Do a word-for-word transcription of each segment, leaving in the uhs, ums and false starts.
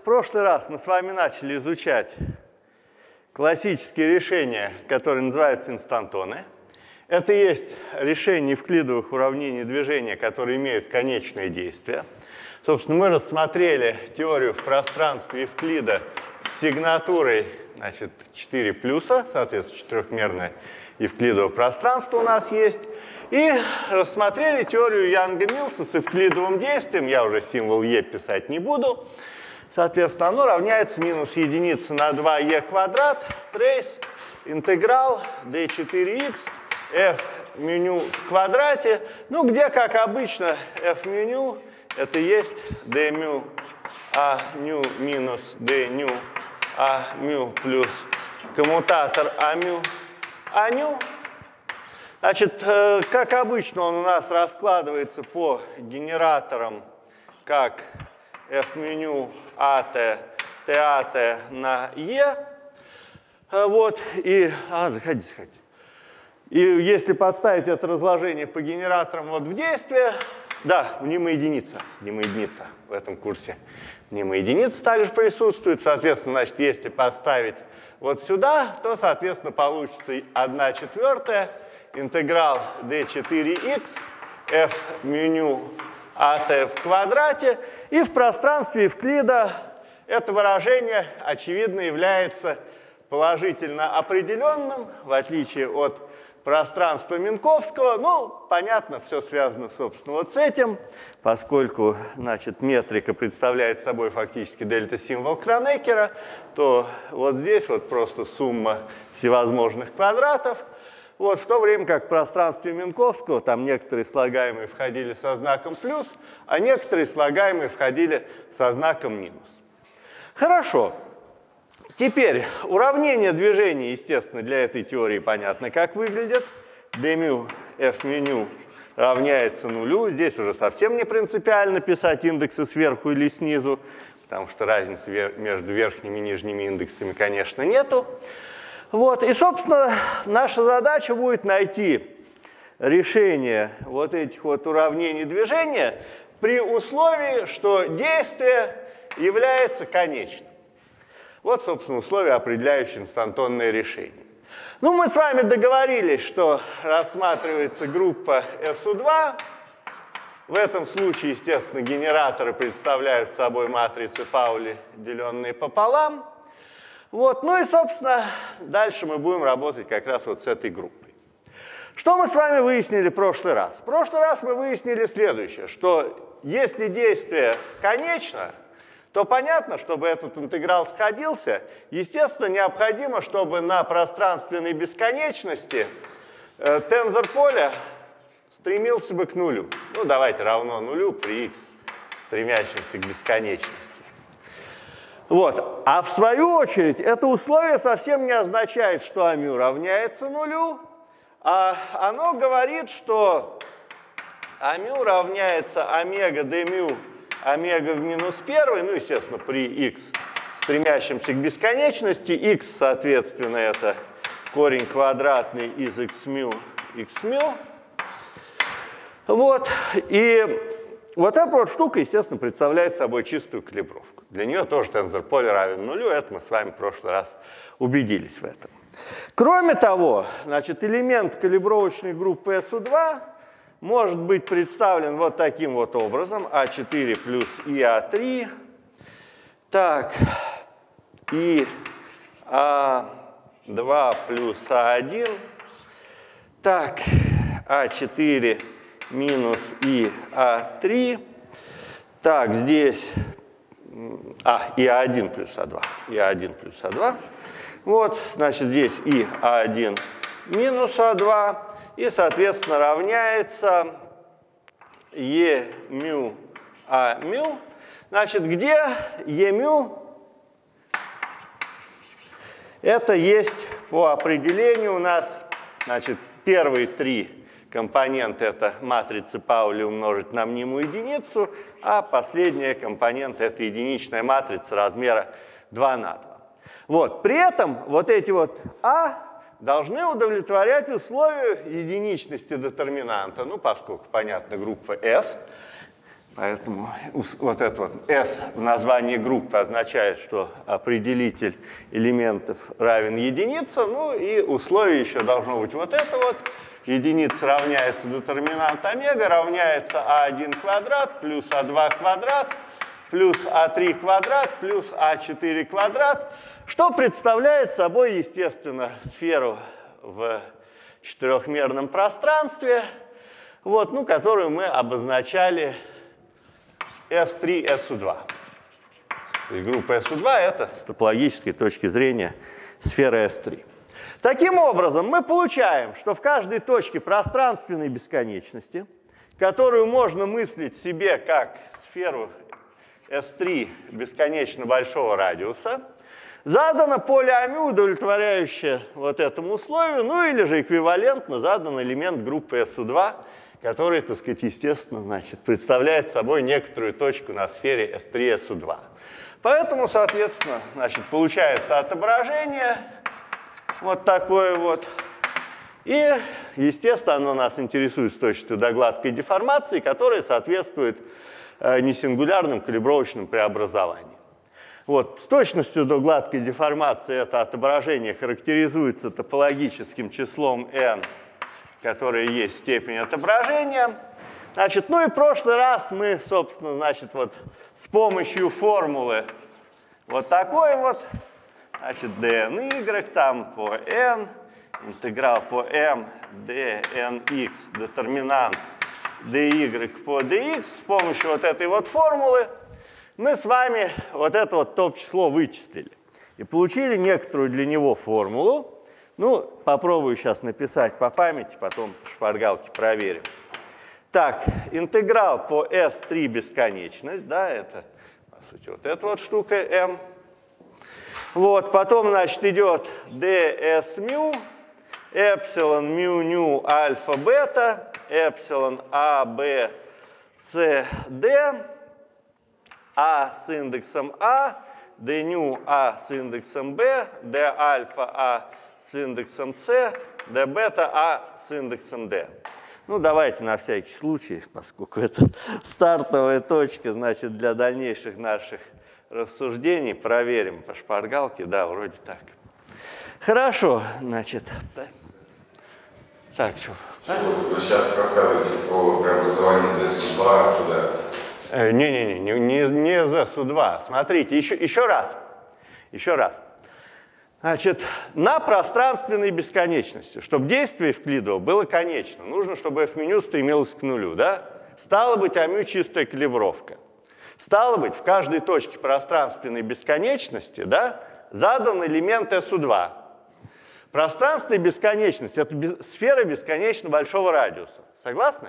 В прошлый раз мы с вами начали изучать классические решения, которые называются инстантоны. Это и есть решения евклидовых уравнений движения, которые имеют конечное действие. Собственно, мы рассмотрели теорию в пространстве Евклида с сигнатурой, значит, четыре плюса, соответственно, четырехмерное евклидово пространство у нас есть. И рассмотрели теорию Янга-Милса с евклидовым действием. Я уже символ Е писать не буду. Соответственно, оно равняется минус единице на два Е квадрат, трейс, интеграл d четыре х, f меню в квадрате, ну, где, как обычно, f меню это есть d мю а ню минус d ню а мю плюс коммутатор а мю а ню. Значит, как обычно, он у нас раскладывается по генераторам как f меню at, tat на e. Вот, и... А, заходи, заходи. И если подставить это разложение по генераторам вот в действие, да, мнимая единица, мнимая единица в этом курсе. Мнимая единица также присутствует. Соответственно, значит, если поставить вот сюда, то, соответственно, получится одна четвертая интеграл d четыре х, f меню at в квадрате. И в пространстве Евклида это выражение, очевидно, является положительно определенным, в отличие от пространства Минковского. Ну, понятно, все связано, собственно, вот с этим, поскольку, значит, метрика представляет собой фактически дельта-символ Кронекера, то вот здесь вот просто сумма всевозможных квадратов. Вот, в то время как в пространстве Минковского там некоторые слагаемые входили со знаком плюс, а некоторые слагаемые входили со знаком минус. Хорошо. Теперь уравнение движения, естественно, для этой теории понятно, как выглядит. d μ f меню равняется нулю. Здесь уже совсем не принципиально писать индексы сверху или снизу, потому что разницы между верхними и нижними индексами, конечно, нету. Вот. И, собственно, наша задача будет найти решение вот этих вот уравнений движения при условии, что действие является конечным. Вот, собственно, условия, определяющие инстантонное решение. Ну, мы с вами договорились, что рассматривается группа эс у два. В этом случае, естественно, генераторы представляют собой матрицы Паули, деленные пополам. Вот. Ну и, собственно, дальше мы будем работать как раз вот с этой группой. Что мы с вами выяснили в прошлый раз? В прошлый раз мы выяснили следующее, что если действие конечно, то понятно, чтобы этот интеграл сходился, естественно, необходимо, чтобы на пространственной бесконечности э, тензор поля стремился бы к нулю. Ну, давайте равно нулю при x, стремящемся к бесконечности. Вот. А в свою очередь, это условие совсем не означает, что а мю равняется нулю, а оно говорит, что а мю равняется омега d мю омега в минус первый, ну, естественно, при x, стремящемся к бесконечности. X, соответственно, это корень квадратный из x мю, x мю. Вот. И вот эта вот штука, естественно, представляет собой чистую калибровку. Для нее тоже тензор поля равен нулю, это мы с вами в прошлый раз убедились в этом. Кроме того, значит, элемент калибровочной группы эс у два может быть представлен вот таким вот образом. а четыре плюс и а три. Так, и а два плюс а один. Так, а четыре минус и а три. Так, здесь а, и а один плюс а два. и а один плюс а два. Вот, значит, здесь и а один минус а два. И, соответственно, равняется Е мю А мю. Значит, где Е мю? Это есть по определению у нас, значит, первые три компонента — это матрицы Паули умножить на мнимую единицу, а последняя компонента — это единичная матрица размера два на два. Вот. При этом вот эти вот А должны удовлетворять условию единичности детерминанта, ну, поскольку, понятно, группа S. Поэтому вот это вот S в названии группы означает, что определитель элементов равен единице, ну и условие еще должно быть вот это вот. Единица равняется детерминант омега, равняется а один квадрат плюс а два квадрат плюс а три квадрат плюс а четыре квадрат, что представляет собой, естественно, сферу в четырехмерном пространстве, вот, ну, которую мы обозначали эс три эс у два. То есть группа эс у два — это с топологической точки зрения сфера эс три. Таким образом, мы получаем, что в каждой точке пространственной бесконечности, которую можно мыслить себе как сферу эс три бесконечно большого радиуса, задано поле АМЮ, удовлетворяющее вот этому условию, ну или же эквивалентно задан элемент группы эс у два, который, так сказать, естественно, значит, представляет собой некоторую точку на сфере эс три эс у два. Поэтому, соответственно, значит, получается отображение вот такое вот. И, естественно, оно нас интересует с точностью до гладкой деформации, которая соответствует э, несингулярным калибровочным преобразованиям. Вот, с точностью до гладкой деформации это отображение характеризуется топологическим числом n, которое есть степень отображения. Значит, ну и в прошлый раз мы, собственно, значит, вот с помощью формулы вот такой вот, значит, dny там по n, интеграл по m, dnx, детерминант dy по dx, с помощью вот этой вот формулы мы с вами вот это вот топ-число вычислили и получили некоторую для него формулу. Ну, попробую сейчас написать по памяти, потом по шпаргалке проверим. Так, интеграл по эс три бесконечность, да, это, по сути, вот эта вот штука m. Вот, потом, значит, идет ds μ, эпсилон μ ню альфа бета, эпсилон а, б, с, d, а с индексом а, d ню а с индексом b, d альфа а с индексом c, d бета а с индексом d. Ну, давайте на всякий случай, поскольку это стартовая точка, значит, для дальнейших наших рассуждений, проверим по шпаргалке. Да, вроде так. Хорошо, значит. Так, что? Вы сейчас рассказываете про преобразование зэс у два туда. Не-не-не, не, не, не зэс у два. Смотрите, еще, еще раз. Еще раз. Значит, на пространственной бесконечности, чтобы действие Евклидова было конечно, нужно, чтобы f-меню стремилось к нулю, да? Стало быть, АМЮ чистая калибровка. Стало быть, в каждой точке пространственной бесконечности, да, задан элемент эс у два. Пространственная бесконечность — это сфера бесконечно большого радиуса. Согласны?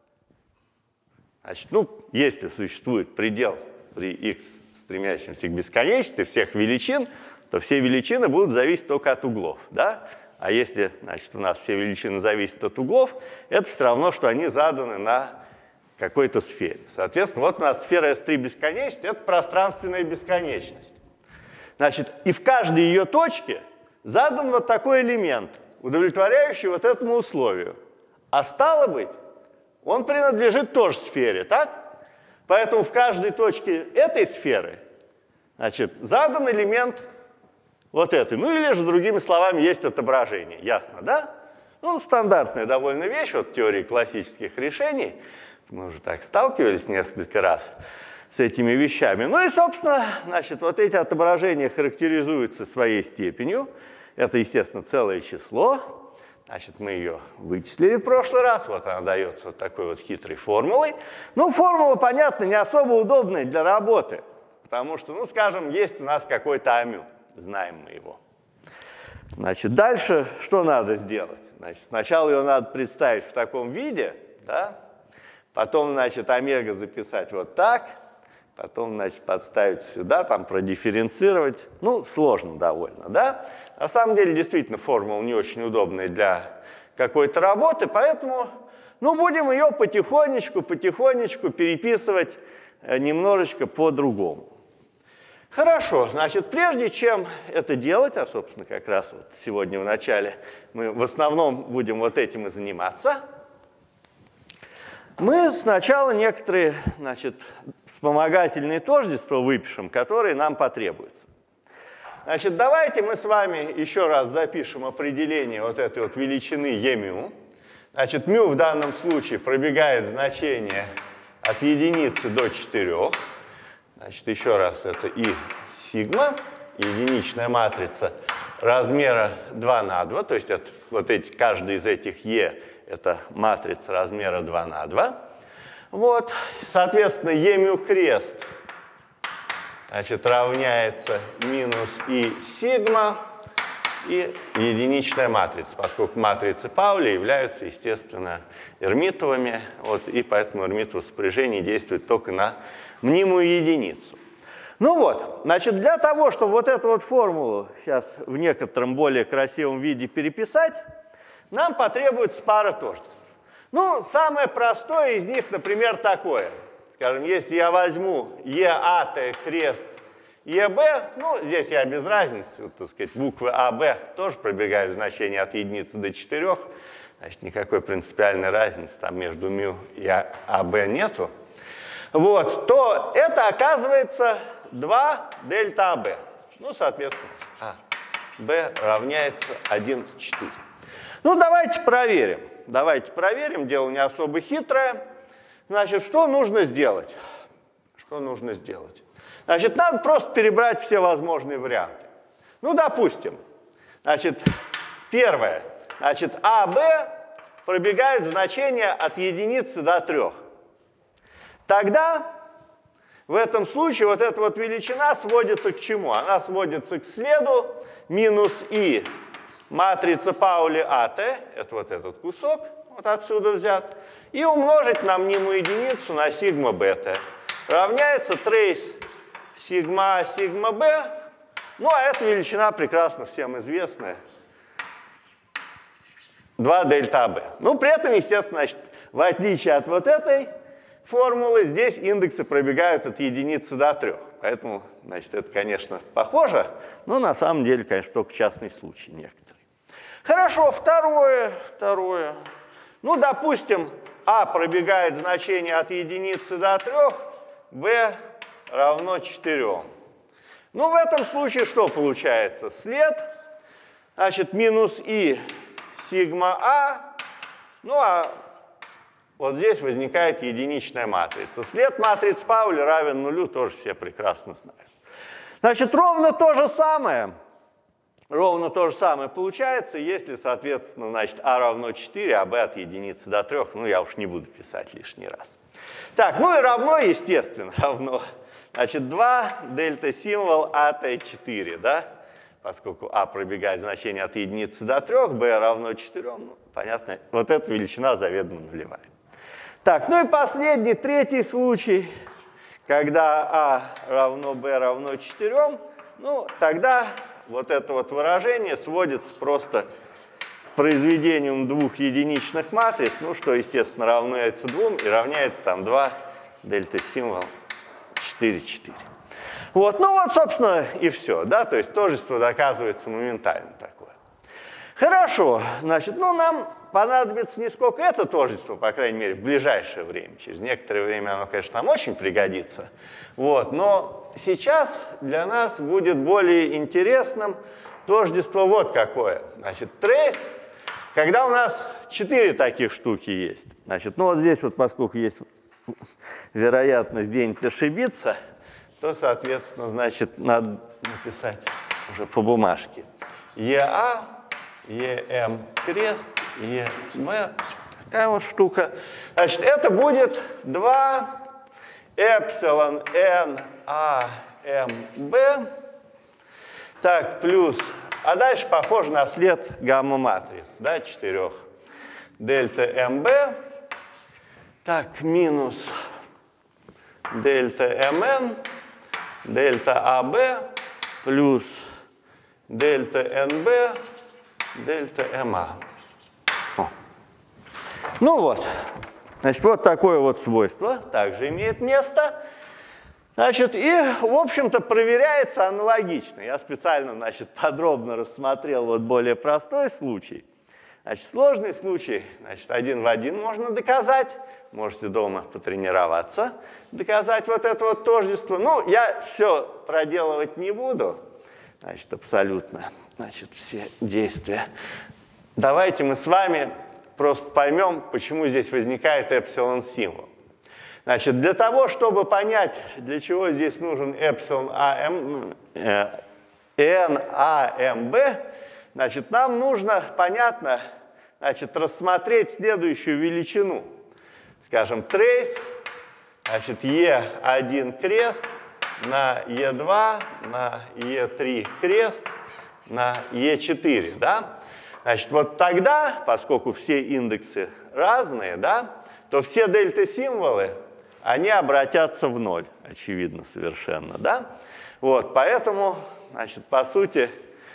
Значит, ну, если существует предел при x, стремящемся к бесконечности всех величин, то все величины будут зависеть только от углов, да? А если, значит, у нас все величины зависят от углов, это все равно, что они заданы на какой-то сфере. Соответственно, вот у нас сфера эс три бесконечность — это пространственная бесконечность. Значит, и в каждой ее точке задан вот такой элемент, удовлетворяющий вот этому условию. А стало быть, он принадлежит тоже сфере, так? Поэтому в каждой точке этой сферы, значит, задан элемент вот этой. Ну или же, другими словами, есть отображение. Ясно, да? Ну, стандартная довольно вещь вот в теории классических решений. Мы уже так сталкивались несколько раз с этими вещами. Ну и, собственно, значит, вот эти отображения характеризуются своей степенью. Это, естественно, целое число. Значит, мы ее вычислили в прошлый раз. Вот она дается вот такой вот хитрой формулой. Ну, формула, понятно, не особо удобная для работы. Потому что, ну, скажем, есть у нас какой-то АМЮ. Знаем мы его. Значит, дальше что надо сделать? Значит, сначала ее надо представить в таком виде, да? Потом, значит, омега записать вот так, потом, значит, подставить сюда, там продифференцировать. Ну, сложно довольно, да? На самом деле, действительно, формула не очень удобная для какой-то работы, поэтому, ну, будем ее потихонечку, потихонечку переписывать немножечко по-другому. Хорошо, значит, прежде чем это делать, а, собственно, как раз вот сегодня в начале мы в основном будем вот этим и заниматься, Мы сначала некоторые, значит, вспомогательные тождества выпишем, которые нам потребуются. Значит, давайте мы с вами еще раз запишем определение вот этой вот величины e-μ. Значит, μ в данном случае пробегает значение от единицы до четырёх. Значит, еще раз, это и сигма, единичная матрица размера два на два, то есть это, вот эти, каждый из этих e это матрица размера два на два. Вот, соответственно, e-μ крест, значит, равняется минус и сигма и единичная матрица, поскольку матрицы Паули являются, естественно, эрмитовыми, вот, и поэтому эрмитово сопряжение действует только на мнимую единицу. Ну вот, значит, для того, чтобы вот эту вот формулу сейчас в некотором более красивом виде переписать, нам потребуется пара тождеств. Ну, самое простое из них, например, такое. Скажем, если я возьму ЕАТ крест ЕБ, ну, здесь я без разницы, так сказать, буквы АБ тоже пробегают значение от единицы до четырёх, значит, никакой принципиальной разницы там между μ и АБ нету. Вот, то это оказывается два дельта АБ. Ну, соответственно, АБ равняется один четыре. Ну, давайте проверим. Давайте проверим, дело не особо хитрое. Значит, что нужно сделать? Что нужно сделать? Значит, надо просто перебрать все возможные варианты. Ну, допустим, значит, первое. Значит, АБ пробегает значение от единицы до трех. Тогда в этом случае вот эта вот величина сводится к чему? Она сводится к следу минус и матрица Паули АТ, это вот этот кусок, вот отсюда взят, и умножить на мнимую единицу на сигма бета. Равняется трейс сигма А сигма Б. Ну, а эта величина прекрасно всем известная. два дельта Б. Ну, при этом, естественно, значит, в отличие от вот этой формулы, здесь индексы пробегают от единицы до трех. Поэтому, значит, это, конечно, похоже, но на самом деле, конечно, только частный случай некоторые. Хорошо, второе, второе. Ну, допустим, А пробегает значение от единицы до трех, Б равно четырем. Ну, в этом случае что получается? След, значит, минус И сигма А, ну, а вот здесь возникает единичная матрица. След матрицы Паули равен нулю, тоже все прекрасно знают. Значит, ровно то же самое. Ровно то же самое получается, если, соответственно, значит, А равно четыре, а Б от единицы до трех. Ну, я уж не буду писать лишний раз. Так, ну и равно, естественно, равно. Значит, два дельта символ А Т четыре, да? Поскольку А пробегает значение от единицы до трех, Б равно четырем, ну, понятно, вот эта величина заведомо нулевая. Так, ну и последний, третий случай, когда А равно Б равно четырем, ну, тогда вот это вот выражение сводится просто к произведению двух единичных матриц, ну, что, естественно, равняется двум, и равняется там два дельта символ четыре четыре. Вот, ну вот, собственно, и все, да, то есть тождество доказывается моментально такое. Хорошо, значит, ну, нам понадобится не сколько это тождество, по крайней мере, в ближайшее время. Через некоторое время оно, конечно, нам очень пригодится. Вот, но сейчас для нас будет более интересным тождество вот какое. Значит, трейс, когда у нас четыре таких штуки есть. Значит, ну вот здесь вот, поскольку есть вероятность где-нибудь ошибиться, то, соответственно, значит, надо написать уже по бумажке. ЕА, ЕМ крест, ЕМ, такая вот штука. Значит, это будет два эпсилон эн а эм бэ, так, плюс, а дальше похоже на след гамма-матриц, да, четырех. Дельта эм бэ, так, минус дельта эм эн, дельта а бэ, плюс дельта эн бэ, дельта эм а. О. Ну вот, значит, вот такое вот свойство также имеет место. Значит, и, в общем-то, проверяется аналогично. Я специально, значит, подробно рассмотрел вот более простой случай. Значит, сложный случай, значит, один в один можно доказать. Можете дома потренироваться, доказать вот это вот тождество. Ну, я все проделывать не буду, значит, абсолютно, значит, все действия. Давайте мы с вами просто поймем, почему здесь возникает эпсилон-символ. Значит, для того, чтобы понять, для чего здесь нужен эпсилон АМ, э, эн а эм бэ, значит, нам нужно, понятно, значит, рассмотреть следующую величину. Скажем, трейс, значит, е один крест на е два, на е три крест, на е четыре, да? Значит, вот тогда, поскольку все индексы разные, да, то все дельта-символы, они обратятся в ноль, очевидно совершенно, да? Вот, поэтому, значит, по сути,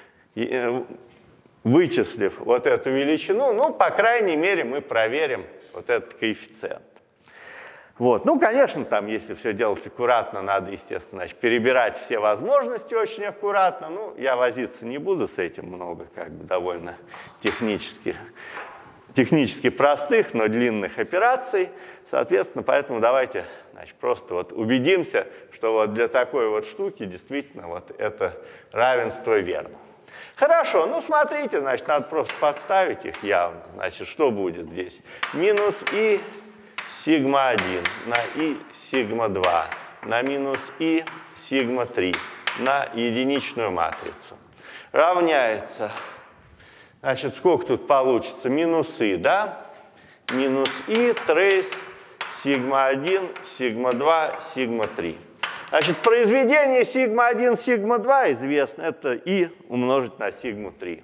вычислив вот эту величину, ну, по крайней мере, мы проверим вот этот коэффициент. Вот. Ну, конечно, там, если все делать аккуратно, надо, естественно, значит, перебирать все возможности очень аккуратно. Ну, я возиться не буду с этим много, как бы довольно технически, технически простых, но длинных операций. Соответственно, поэтому давайте, значит, просто вот убедимся, что вот для такой вот штуки действительно вот это равенство верно. Хорошо, ну смотрите, значит, надо просто подставить их явно. Значит, что будет здесь? Минус и сигма один на и сигма два на минус и сигма три на единичную матрицу. Равняется, значит, сколько тут получится? Минус и, да? Минус и, трейс, сигма один, сигма два, сигма три. Значит, произведение сигма один, сигма два известно. Это и умножить на сигму три.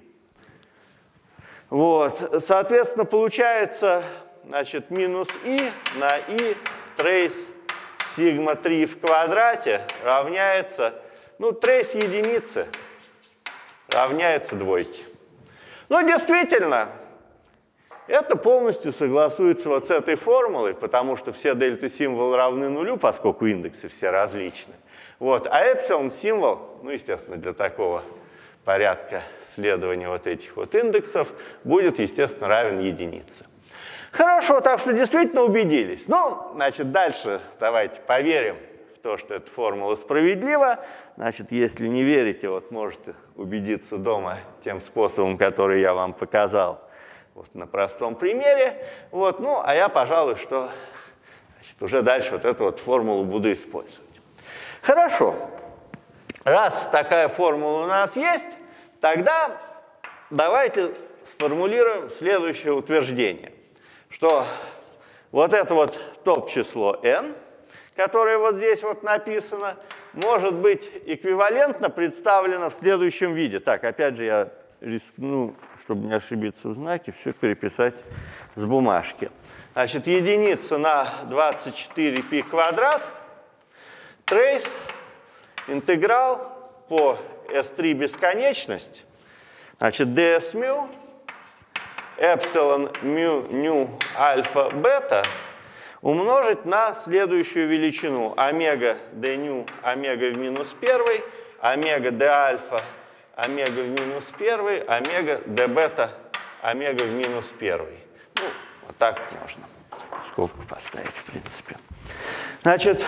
Вот. Соответственно, получается, значит, минус и на и трейс сигма три в квадрате равняется, ну, трейс единицы равняется двойке. Ну, действительно, это полностью согласуется вот с этой формулой, потому что все дельта-символы равны нулю, поскольку индексы все различны. Вот. А эпсилон-символ, ну, естественно, для такого порядка следования вот этих вот индексов будет, естественно, равен единице. Хорошо, так что действительно убедились. Ну, значит, дальше давайте поверим в то, что эта формула справедлива. Значит, если не верите, вот можете убедиться дома тем способом, который я вам показал. Вот на простом примере. Вот, ну, а я, пожалуй, что, значит, уже дальше вот эту вот формулу буду использовать. Хорошо. Раз такая формула у нас есть, тогда давайте сформулируем следующее утверждение, что вот это вот топ-число n, которое вот здесь вот написано, может быть эквивалентно представлено в следующем виде. Так, опять же, я рискну, чтобы не ошибиться в знаке, все переписать с бумажки. Значит, единица на двадцать четыре пи квадрат, трейс, интеграл по эс три бесконечность, значит, ds μ, эпсилон μ ню альфа бета умножить на следующую величину омега d ню омега в минус первый, омега d альфа омега в минус первый, омега d бета омега в минус первый. Ну, вот так можно скобку поставить, в принципе. Значит,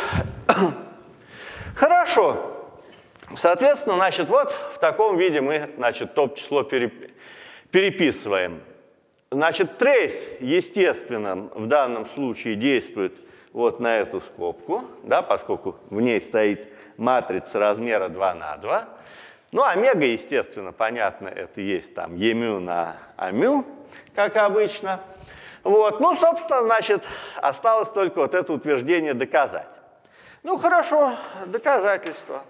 хорошо. Соответственно, значит, вот в таком виде мы, значит, топ-число переписываем. Значит, трейс, естественно, в данном случае действует вот на эту скобку, да, поскольку в ней стоит матрица размера два на два. Ну, омега, естественно, понятно, это есть там емю на амю, как обычно. Вот, ну, собственно, значит, осталось только вот это утверждение доказать. Ну, хорошо, доказательство.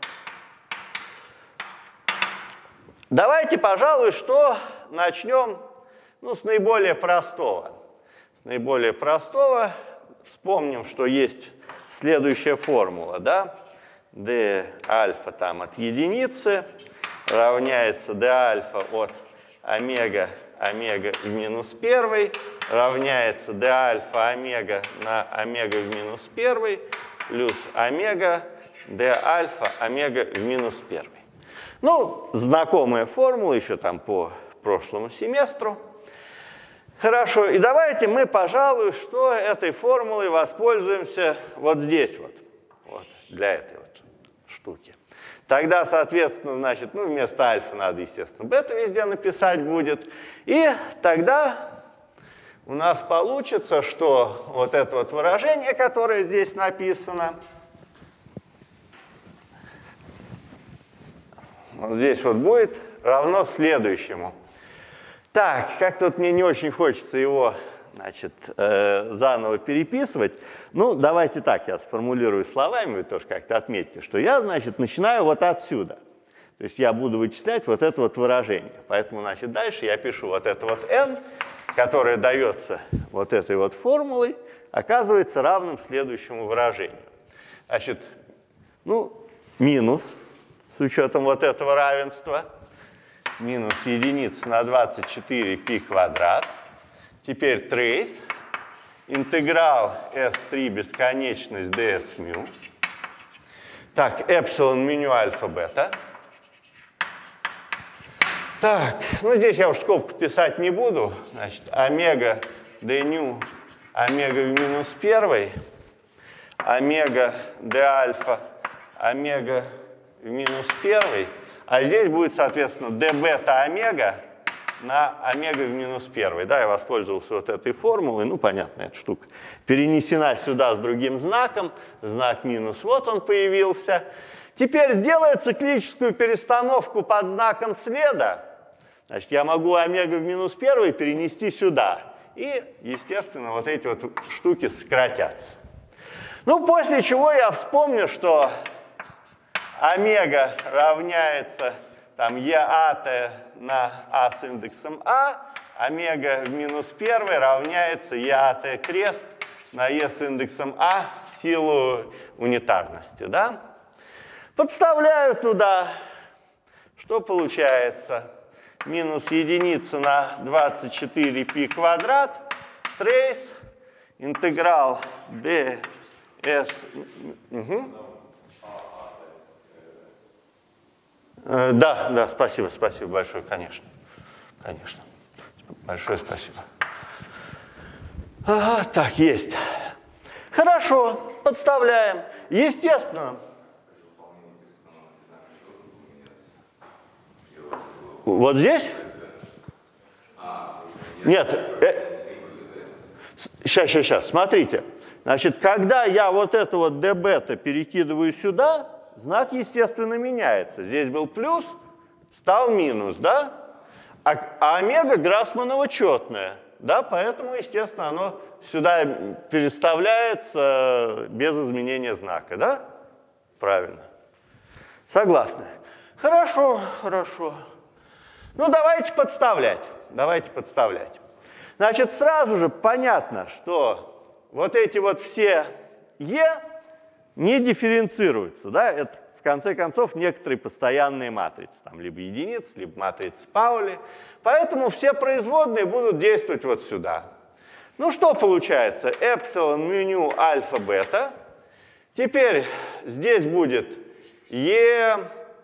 Давайте, пожалуй, что начнем, ну, с наиболее простого. С наиболее простого вспомним, что есть следующая формула, да? d альфа там от единицы равняется d альфа от омега омега в минус первый равняется d альфа омега на омега в минус первый плюс омега d альфа омега в минус первый. Ну, знакомая формула еще там по прошлому семестру. Хорошо, и давайте мы, пожалуй, что этой формулой воспользуемся вот здесь вот, вот для этой вот штуки. Тогда, соответственно, значит, ну, вместо альфа надо, естественно, бета везде написать будет. И тогда у нас получится, что вот это вот выражение, которое здесь написано, вот здесь вот будет равно следующему. Так, как-то вот мне не очень хочется его, значит, э, заново переписывать. Ну, давайте так, я сформулирую словами, вы тоже как-то отметьте, что я, значит, начинаю вот отсюда. То есть я буду вычислять вот это вот выражение. Поэтому, значит, дальше я пишу вот это вот n, которое дается вот этой вот формулой, оказывается равным следующему выражению. Значит, ну, минус, с учетом вот этого равенства, минус единица на двадцать четыре π квадрат. Теперь трейс, интеграл эс три бесконечность ds μ. Так, эпсилон меню альфа бета. Так, ну здесь я уж скобку писать не буду. Значит, омега d ню, омега в минус первой, омега d альфа, омега в минус первой. А здесь будет, соответственно, d бета омега на омега в минус первой. Да, я воспользовался вот этой формулой. Ну, понятно, эта штука перенесена сюда с другим знаком. Знак минус, вот он появился. Теперь сделая циклическую перестановку под знаком следа. Значит, я могу омега в минус первой перенести сюда. И, естественно, вот эти вот штуки сократятся. Ну, после чего я вспомню, что омега равняется там еат на а с индексом а, омега в минус первой равняется еат крест на е с индексом а в силу унитарности. Да? Подставляю туда, что получается? Минус единица на двадцать четыре π квадрат, трейс, интеграл ds. Угу. Да, да, спасибо, спасибо большое, конечно. Конечно. Большое спасибо. Ага, так, есть. Хорошо, подставляем. Естественно. Вот здесь? Нет. Э, сейчас, сейчас, сейчас. Смотрите. Значит, когда я вот это вот d бета перекидываю сюда, знак, естественно, меняется. Здесь был плюс, стал минус, да? А, а омега Грасманова четная, да? Поэтому, естественно, оно сюда переставляется без изменения знака, да? Правильно. Согласны? Хорошо, хорошо. Ну, давайте подставлять. Давайте подставлять. Значит, сразу же понятно, что вот эти вот все e не дифференцируются, да? Это, в конце концов, некоторые постоянные матрицы, там либо единицы, либо матрицы Паули. Поэтому все производные будут действовать вот сюда. Ну, что получается? Эпсилон меню альфа бета. Теперь здесь будет e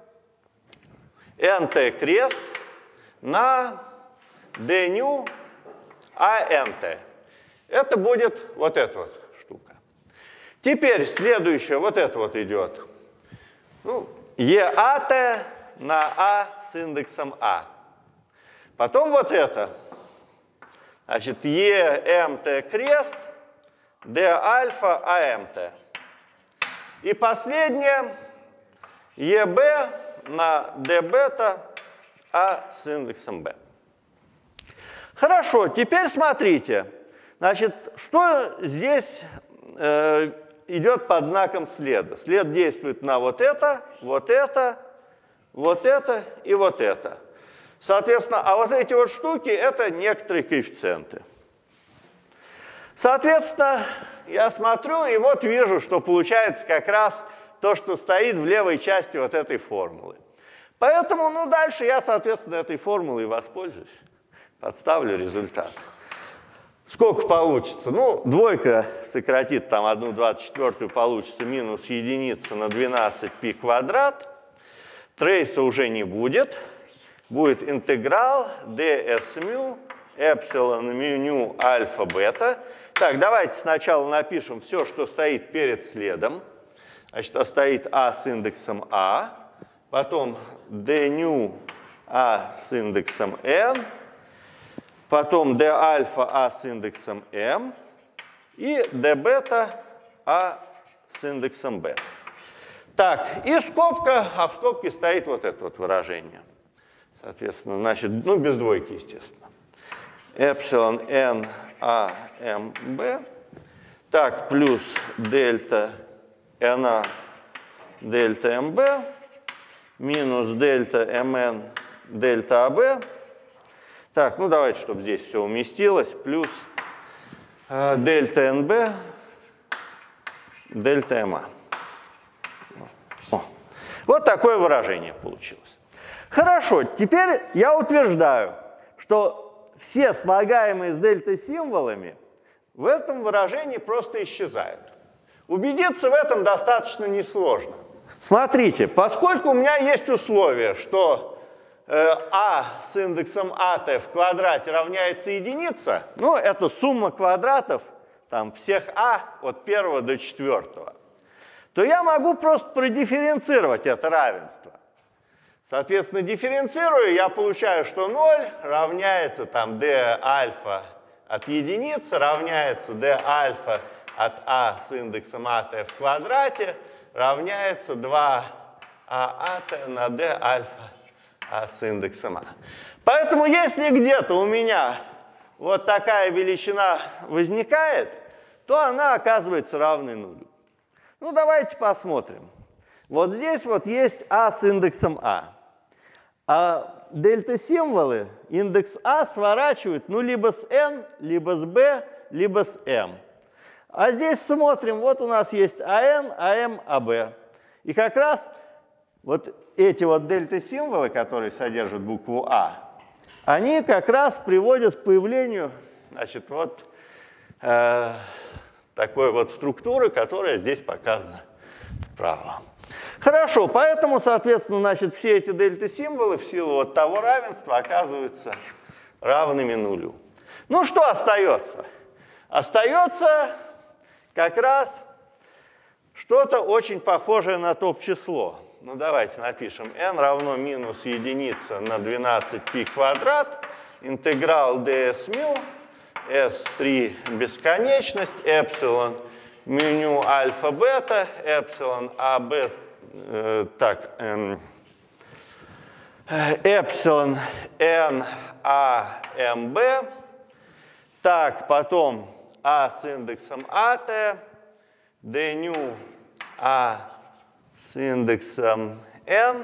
nt крест на d ню ant. Это будет вот эта вот штука. Теперь следующее, вот это вот идет. Ну, еат на а с индексом а. Потом вот это. Значит, емт крест d альфа амт. И последнее еб на d бета а с индексом b. Хорошо, теперь смотрите. Значит, что здесь э, идет под знаком следа? След действует на вот это, вот это, вот это и вот это. Соответственно, а вот эти вот штуки — это некоторые коэффициенты. Соответственно, я смотрю и вот вижу, что получается как раз то, что стоит в левой части вот этой формулы. Поэтому, ну, дальше я, соответственно, этой формулой воспользуюсь. Подставлю результат. Сколько получится? Ну, двойка сократит там одну двадцать четвёртую, получится минус единица на двенадцать π квадрат. Трейса уже не будет. Будет интеграл ds μ эпсилон, мю, альфа, бета. Так, давайте сначала напишем все, что стоит перед следом. Значит, стоит А с индексом А, потом d ню А с индексом n, потом d альфа А с индексом m и d бета А с индексом b. Так, и скобка, а в скобке стоит вот это вот выражение. Соответственно, значит, ну, без двойки, естественно. Эпсилон n а m b. Так, плюс дельта na дельта mb минус дельта mn дельта ab. Так, ну давайте, чтобы здесь все уместилось. Плюс э, дельта nb дельта ma. О. Вот такое выражение получилось. Хорошо, теперь я утверждаю, что все слагаемые с дельта-символами в этом выражении просто исчезают. Убедиться в этом достаточно несложно. Смотрите, поскольку у меня есть условие, что э, а с индексом at в квадрате равняется единице, ну, это сумма квадратов там, всех а от первого до четвертого, то я могу просто продифференцировать это равенство. Соответственно, дифференцируя, я получаю, что ноль равняется там d альфа от единицы, равняется d альфа от а с индексом at в квадрате, равняется два а at на d альфа а с индексом а. Поэтому если где-то у меня вот такая величина возникает, то она оказывается равной нулю. Ну, давайте посмотрим. Вот здесь вот есть а с индексом а. А дельта-символы индекс а сворачивают ну либо с n, либо с b, либо с m. А здесь смотрим, вот у нас есть ан, ам, аб. И как раз вот эти вот дельта-символы, которые содержат букву а, они как раз приводят к появлению, значит, вот э, такой вот структуры, которая здесь показана справа. Хорошо, поэтому, соответственно, значит, все эти дельта-символы в силу вот того равенства оказываются равными нулю. Ну, что остается? Остается как раз что-то очень похожее на топ-число. Ну, давайте напишем n равно минус единица на двенадцать пи квадрат, интеграл ds мю, эс три бесконечность, эпсилон мю альфа бета, эпсилон аб, э, так, э, эпсилон н а м б, так, потом а с индексом at, d ню а с индексом n,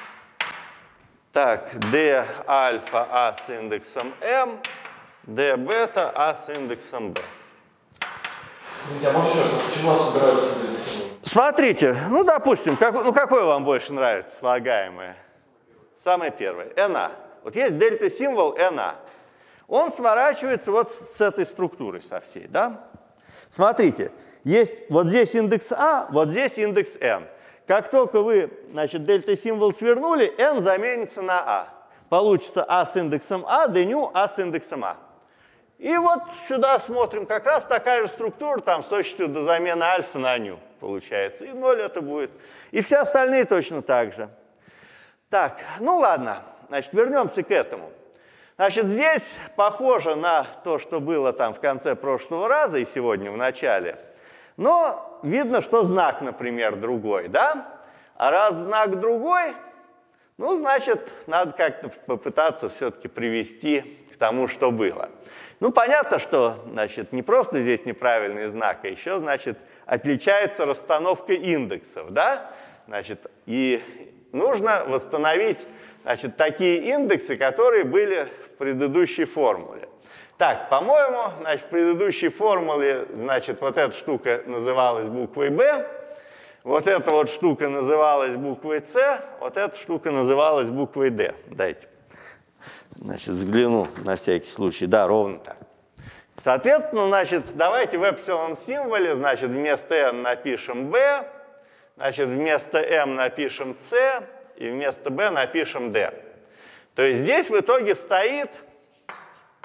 так, d альфа а с индексом m, d бета а с индексом b. Извините, а можно еще раз, почему у нас убираются дельта-символы? Смотрите, ну, допустим, как, ну, какое вам больше нравится слагаемое? Самое первое, na. Вот есть дельта-символ na. Он сворачивается вот с этой структурой со всей, да? Смотрите, есть вот здесь индекс а, вот здесь индекс n. Как только вы, значит, дельта-символ свернули, n заменится на а. Получится а с индексом а, d ню а с индексом а. И вот сюда смотрим, как раз такая же структура, там с точностью до замены альфа на ню получается. И ноль это будет. И все остальные точно так же. Так, ну ладно, значит, вернемся к этому. Значит, здесь похоже на то, что было там в конце прошлого раза и сегодня в начале. Но видно, что знак, например, другой, да? А раз знак другой, ну, значит, надо как-то попытаться все-таки привести к тому, что было. Ну, понятно, что, значит, не просто здесь неправильный знак, а еще, значит, отличается расстановка индексов, да? Значит, и нужно восстановить, значит, такие индексы, которые были в предыдущей формуле. Так, по-моему, значит, в предыдущей формуле, значит, вот эта штука называлась буквой b, вот эта вот штука называлась буквой c, вот эта штука называлась буквой d. Дайте. Значит, взгляну на всякий случай. Да, ровно так. Соответственно, значит, давайте в эпсилон символе, значит, вместо n напишем b, значит, вместо m напишем c и вместо b напишем d. То есть здесь в итоге стоит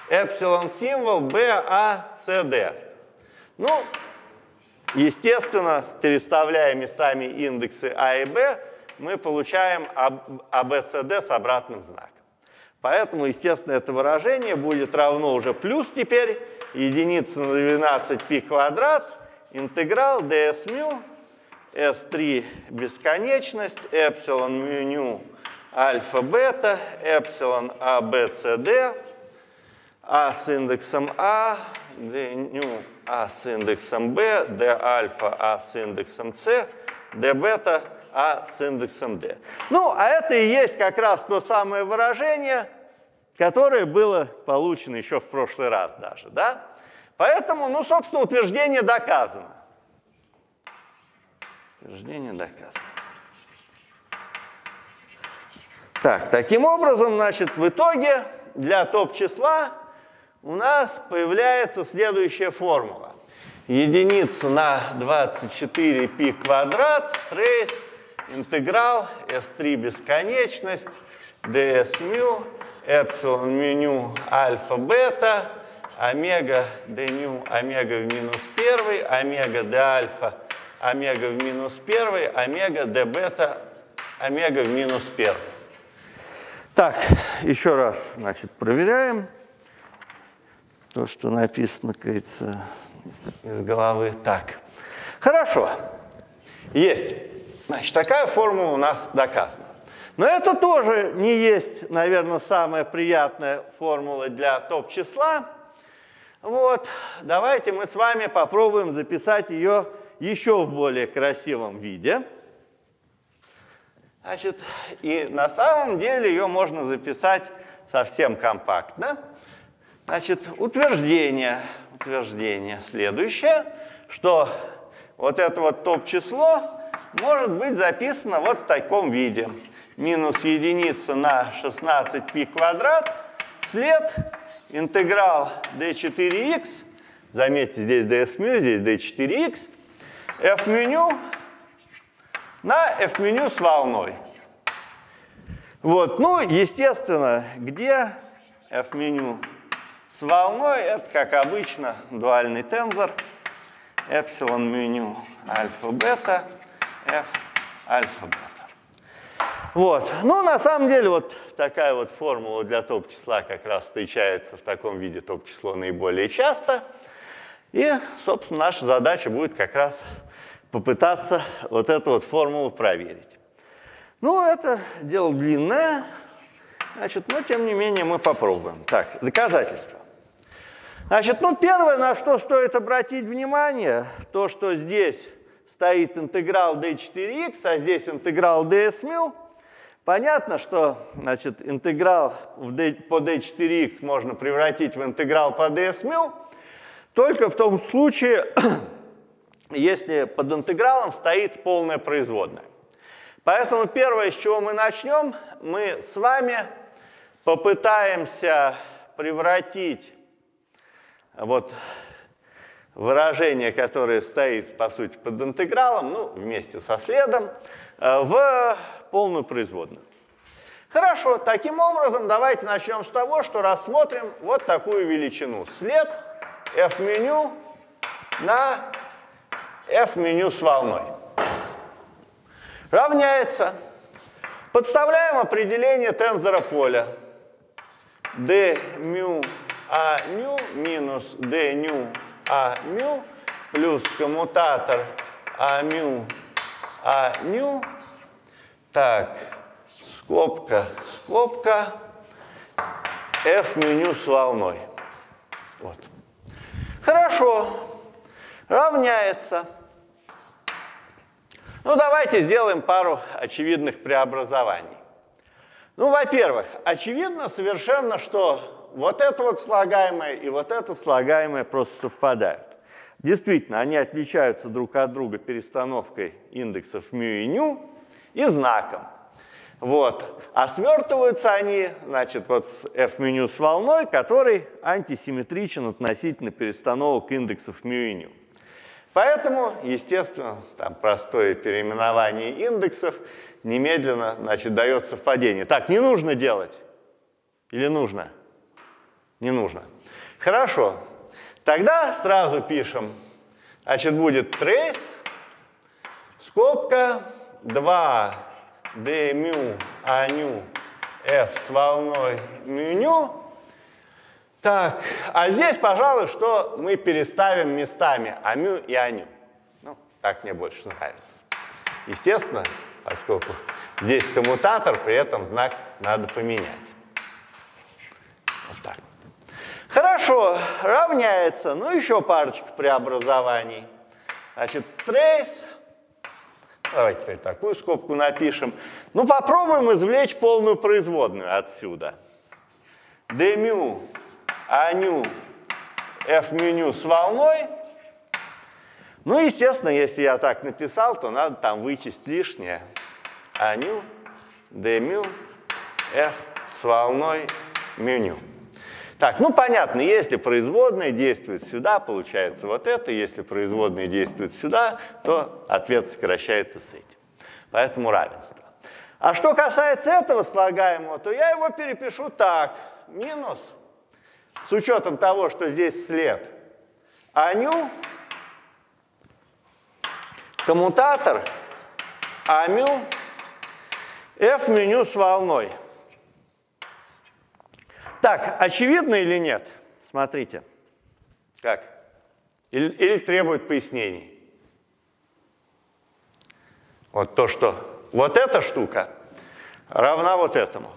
эпсилон символ бэ а цэ дэ. Ну, естественно, переставляя местами индексы А и Б, мы получаем а бэ цэ дэ с обратным знаком. Поэтому, естественно, это выражение будет равно уже плюс теперь единица на двенадцать пи квадрат, интеграл ds мю, эс три бесконечность, эпсилон мю ню альфа бета, эпсилон а бэ цэ дэ, а с индексом А, d ню А с индексом Б, d альфа А с индексом С, d бета А с индексом D. Ну, а это и есть как раз то самое выражение, которое было получено еще в прошлый раз даже, да? Поэтому, ну, собственно, утверждение доказано. Утверждение доказано. Так, таким образом, значит, в итоге для топ-числа у нас появляется следующая формула. Единица на двадцать четыре пи квадрат, трейс, интеграл, эс три бесконечность, ds мю, эпсилон мю ню альфа бета, омега d ню омега в минус первый, омега d альфа омега в минус первый, омега d бета омега в минус первый. Так, еще раз, значит, проверяем то, что написано, кажется, из головы. Так, хорошо, есть. Значит, такая формула у нас доказана. Но это тоже не есть, наверное, самая приятная формула для топ-числа. Вот, давайте мы с вами попробуем записать ее еще в более красивом виде. Значит, и на самом деле ее можно записать совсем компактно. Значит, утверждение, утверждение следующее, что вот это вот топ-число может быть записано вот в таком виде. Минус единица на шестнадцать пи квадрат, след, интеграл d четыре икс, заметьте, здесь ds мю, здесь d четыре икс, f меню на f меню с волной. Вот, ну, естественно, где f меню с волной, это, как обычно, дуальный тензор, эпсилон меню альфа-бета, f альфа-бета. Вот, ну, на самом деле, вот такая вот формула для топ-числа как раз встречается в таком виде топ-число наиболее часто. И, собственно, наша задача будет как раз попытаться вот эту вот формулу проверить. Ну, это дело длинное, значит, но тем не менее мы попробуем. Так, доказательства. Значит, ну, первое, на что стоит обратить внимание, то, что здесь стоит интеграл d четыре икс, а здесь интеграл ds мю. Понятно, что, значит, интеграл в d, по d четыре икс можно превратить в интеграл по ds мю, только в том случае, если под интегралом стоит полная производная. Поэтому первое, с чего мы начнем, мы с вами попытаемся превратить вот выражение, которое стоит, по сути, под интегралом, ну, вместе со следом, в полную производную. Хорошо, таким образом, давайте начнем с того, что рассмотрим вот такую величину. След f меню на f меню с волной. Равняется. Подставляем определение тензора поля. d μ а μ минус d νа μ плюс коммутатор а μ а μ. Так, скобка, скобка, f меню с волной. Вот. Хорошо. Равняется. Ну, давайте сделаем пару очевидных преобразований. Ну, во-первых, очевидно совершенно, что вот это вот слагаемое и вот это слагаемое просто совпадают. Действительно, они отличаются друг от друга перестановкой индексов μ и νu и знаком. Вот. А свертываются они, значит, вот с f меню с волной, который антисимметричен относительно перестановок индексов μ и νu. Поэтому, естественно, там простое переименование индексов немедленно, значит, дает совпадение. Так, не нужно делать? Или нужно? Не нужно. Хорошо. Тогда сразу пишем. Значит, будет трейс, скобка, два d μ а ню f с волной μ. Так, а здесь, пожалуй, что мы переставим местами амю и аню. Ну, так мне больше нравится. Естественно, поскольку здесь коммутатор, при этом знак надо поменять. Вот так. Хорошо, равняется. Ну, еще парочка преобразований. Значит, трейс. Давайте теперь такую скобку напишем. Ну, попробуем извлечь полную производную отсюда. d μ аню f μ с волной. Ну, естественно, если я так написал, то надо там вычесть лишнее. Аню d μ f с волной μ. Так, ну понятно, если производная действует сюда, получается вот это. Если производная действует сюда, то ответ сокращается с этим. Поэтому равенство. А что касается этого слагаемого, то я его перепишу так. Минус, с учетом того, что здесь след, аню, коммутатор, амю, f μ с волной. Так, очевидно или нет? Смотрите. Как? Или, или требует пояснений? Вот то, что вот эта штука равна вот этому.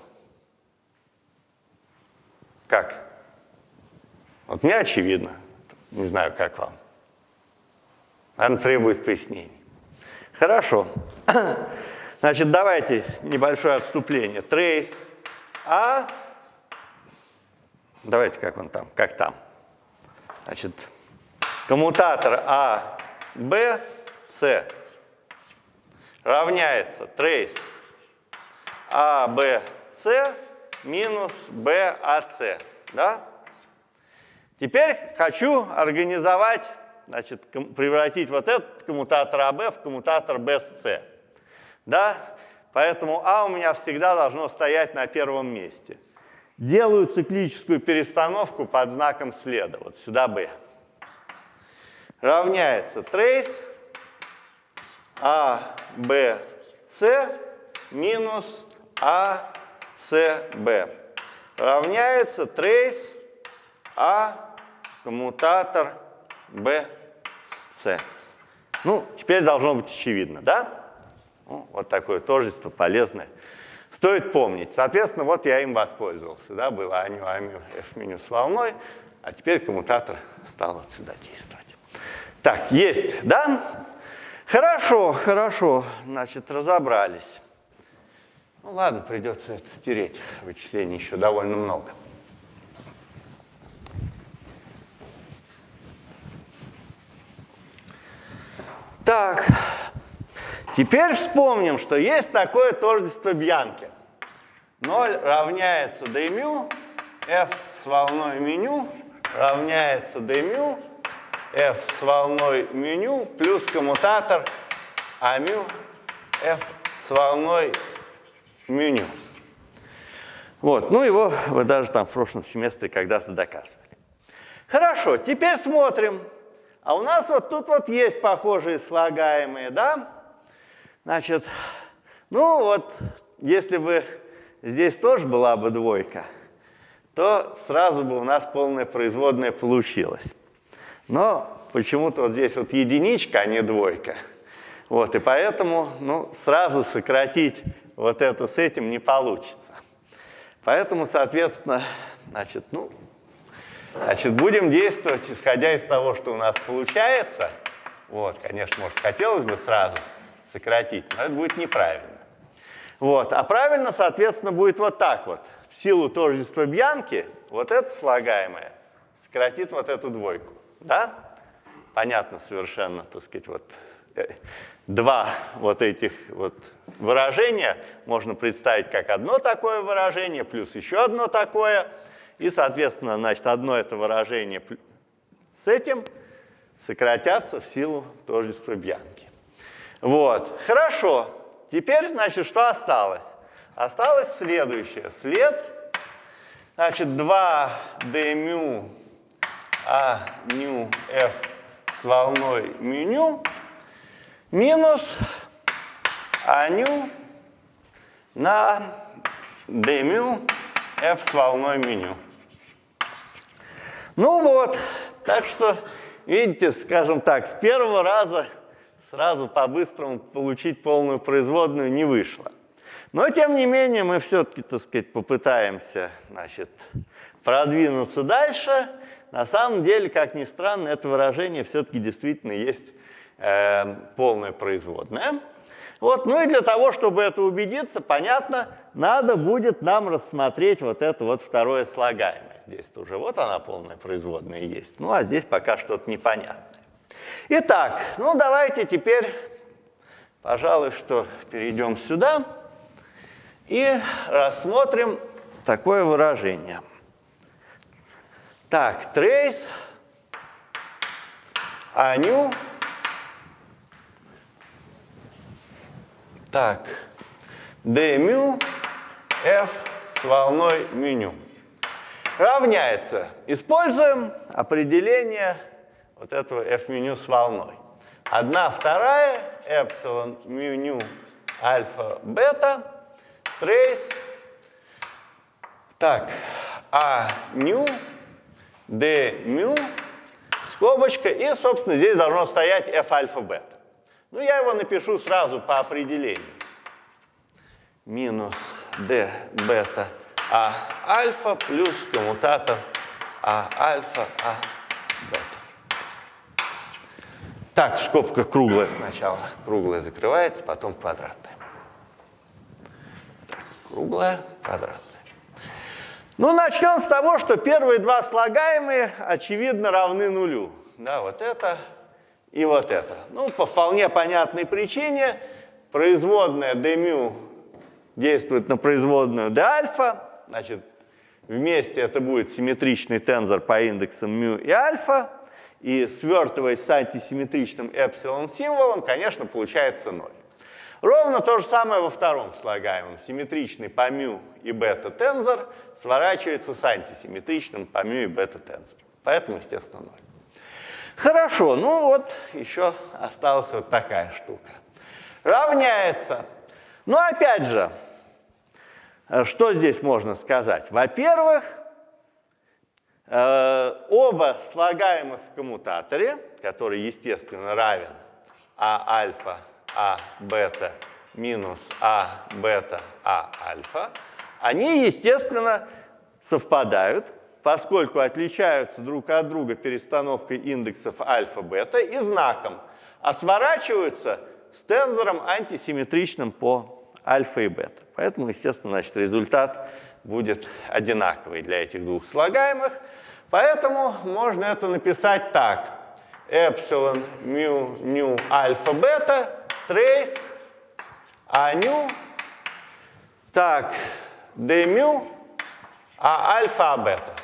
Как? Вот мне очевидно. Не знаю, как вам. Наверное, требует пояснений. Хорошо. Значит, давайте небольшое отступление. Трейс А. Давайте, как он там, как там. Значит, коммутатор А, Б, С равняется трейс А, Б, С минус Б, А, С. Да? Теперь хочу организовать, значит, превратить вот этот коммутатор АБ в коммутатор Б с С. Да? Поэтому А у меня всегда должно стоять на первом месте. Делаю циклическую перестановку под знаком следа. Вот сюда B. Равняется трейс А, Б, С минус А, С, Б. Равняется трейс А, коммутатор Б, С. Ну, теперь должно быть очевидно, да? Ну, вот такое тождество полезное. Стоит помнить. Соответственно, вот я им воспользовался. Да? Было аню, амю, f минус волной, а теперь коммутатор стал вот сюда действовать. Так, есть, да? Хорошо, хорошо. Значит, разобрались. Ну ладно, придется это стереть. Вычислений еще довольно много. Так. Теперь вспомним, что есть такое тождество Бьянки. ноль равняется d μ, f с волной μ равняется d μ, f с волной μ плюс коммутатор амю f с волной μ. Вот, ну его вы даже там в прошлом семестре когда-то доказывали. Хорошо, теперь смотрим. А у нас вот тут вот есть похожие слагаемые, да? Значит, ну вот, если бы здесь тоже была бы двойка, то сразу бы у нас полная производная получилась. Но почему-то вот здесь вот единичка, а не двойка. Вот, и поэтому, ну, сразу сократить вот это с этим не получится. Поэтому, соответственно, значит, ну, значит, будем действовать, исходя из того, что у нас получается. Вот, конечно, может, хотелось бы сразу сократить, но это будет неправильно. Вот. А правильно, соответственно, будет вот так вот. В силу тождества Бьянки вот это слагаемое сократит вот эту двойку. Да? Понятно совершенно, так сказать, вот два вот этих вот выражения можно представить как одно такое выражение, плюс еще одно такое. И, соответственно, значит, одно это выражение с этим сократятся в силу тождества Бьянки. Вот, хорошо. Теперь, значит, что осталось? Осталось следующее. След, значит, два d μ А ню f с волной μ минус А ню на d μ f с волной μ. Ну вот, так что, видите, скажем так, с первого раза сразу по-быстрому получить полную производную не вышло. Но, тем не менее, мы все-таки, так сказать, попытаемся, значит, продвинуться дальше. На самом деле, как ни странно, это выражение все-таки действительно есть э, полная производная. Вот, ну и для того, чтобы это убедиться, понятно, надо будет нам рассмотреть вот это вот второе слагаемое. Здесь уже вот она полная производная есть. Ну а здесь пока что-то непонятное. Итак, ну давайте теперь, пожалуй, что перейдем сюда и рассмотрим такое выражение. Так, трейс А ню. Так, d μ f с волной μ равняется. Используем определение вот этого f μ с волной. Одна вторая эпсилон μ альфа бета трейс. Так, А ню d μ скобочка и, собственно, здесь должно стоять f альфа бета. Ну, я его напишу сразу по определению. Минус d бета а альфа плюс коммутатор а альфа а бета. Так, скобка круглая сначала. Круглая закрывается, потом квадратная. Так, круглая, квадратная. Ну, начнем с того, что первые два слагаемые, очевидно, равны нулю. Да, вот это и вот это. Ну, по вполне понятной причине производная d μ действует на производную d альфа. Значит, вместе это будет симметричный тензор по индексам μ и альфа. И свертываясь с антисимметричным эпсилон-символом, конечно, получается ноль. Ровно то же самое во втором слагаемом. Симметричный по μ и бета тензор сворачивается с антисимметричным по μ и бета тензор. Поэтому, естественно, ноль. Хорошо, ну вот еще осталась вот такая штука. Равняется. Ну, опять же, что здесь можно сказать? Во-первых, оба слагаемых в коммутаторе, который, естественно, равен А альфа, А бета минус А бета, А альфа, они, естественно, совпадают, поскольку отличаются друг от друга перестановкой индексов альфа-бета и знаком, а сворачиваются с тензором антисимметричным по альфа и бета. Поэтому, естественно, значит, результат будет одинаковый для этих двух слагаемых. Поэтому можно это написать так. Эпсилон мю ню альфа-бета трейс а ню. Так, d μ а альфа а бета.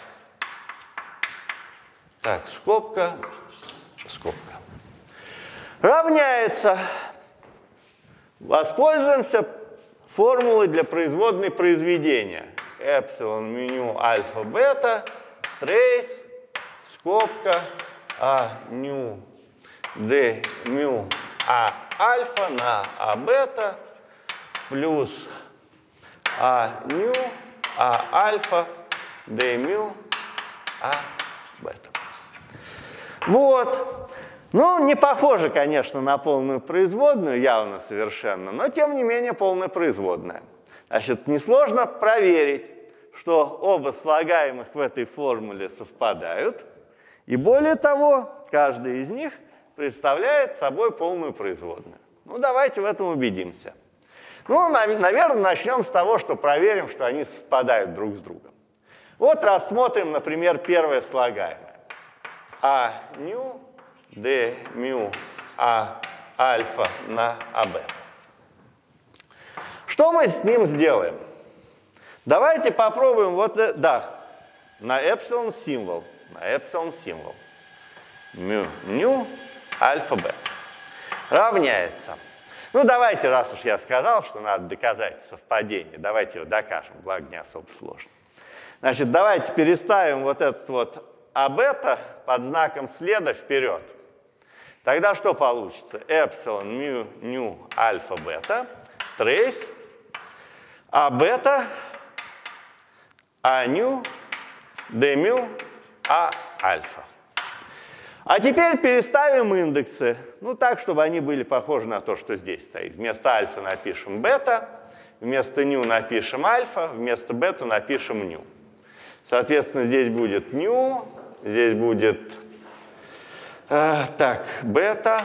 Так, скобка, скобка. Равняется. Воспользуемся формулой для производной произведения. Эпсилон меню альфа бета трейс скобка а ню d μ а альфа на а бета плюс а ню а альфа d μ а бета. Вот. Ну, не похоже, конечно, на полную производную, явно совершенно, но, тем не менее, полная производная. Значит, несложно проверить, что оба слагаемых в этой формуле совпадают, и более того, каждый из них представляет собой полную производную. Ну, давайте в этом убедимся. Ну, наверное, начнем с того, что проверим, что они совпадают друг с другом. Вот рассмотрим, например, первое слагаемое. А ню d μ а альфа на а бета. Что мы с ним сделаем? Давайте попробуем вот, да, на эпсилон символ, на эпсилон символ. μ ню альфа бета равняется. Ну, давайте, раз уж я сказал, что надо доказать совпадение, давайте его докажем, благо не особо сложно. Значит, давайте переставим вот этот вот а бета под знаком следа вперед. Тогда что получится? Эпсилон, мю, ню, альфа, бета, трейс, а бета, а ню, д мю, а альфа. А теперь переставим индексы, ну так, чтобы они были похожи на то, что здесь стоит. Вместо альфа напишем бета, вместо ню напишем альфа, вместо бета напишем ню. Соответственно, здесь будет ню, здесь будет э, так, бета,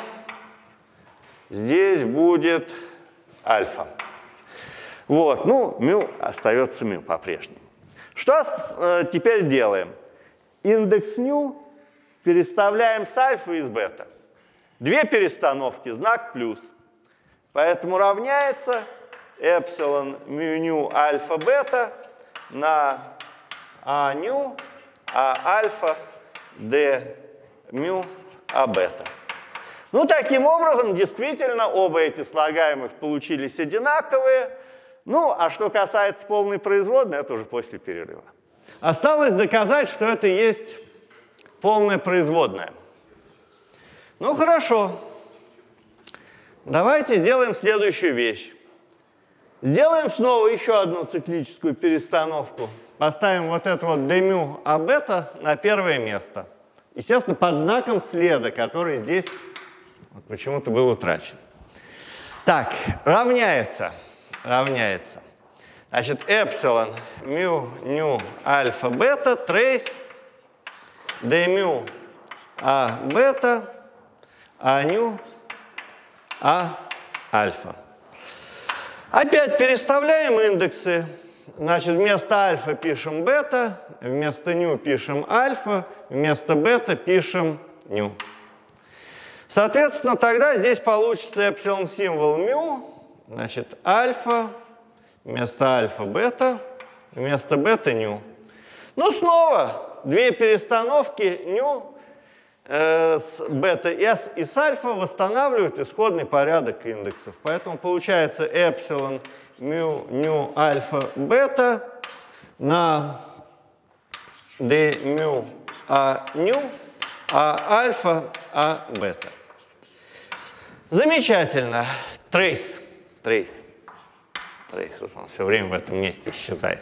здесь будет альфа. Вот, ну, мю остается мю по-прежнему. Что э, теперь делаем? Индекс ню переставляем с альфа и с бета. Две перестановки, знак плюс. Поэтому равняется эпсилон мю ню альфа бета на а ню а альфа д мю а бета. Ну, таким образом, действительно, оба эти слагаемых получились одинаковые. Ну, а что касается полной производной, это уже после перерыва. Осталось доказать, что это есть полная производная. Ну, хорошо. Давайте сделаем следующую вещь. Сделаем снова еще одну циклическую перестановку. Поставим вот это вот d мю а бета на первое место. Естественно, под знаком следа, который здесь вот почему-то был утрачен. Так, равняется. Равняется. Значит, эпсилон мю ню альфа бета трейс d мю а бета а ню а альфа. Опять переставляем индексы. Значит, вместо альфа пишем бета, вместо ню пишем альфа, вместо бета пишем ню. Соответственно, тогда здесь получится эпсилон символ мю, значит, альфа, вместо альфа бета, вместо бета ню. Ну, снова две перестановки ню э, с бета с и с альфа восстанавливают исходный порядок индексов. Поэтому получается эпсилон мю ню альфа бета на d мю а ню а альфа а бета. Замечательно. Трейс. Трейс. Трейс. Он все время в этом месте исчезает.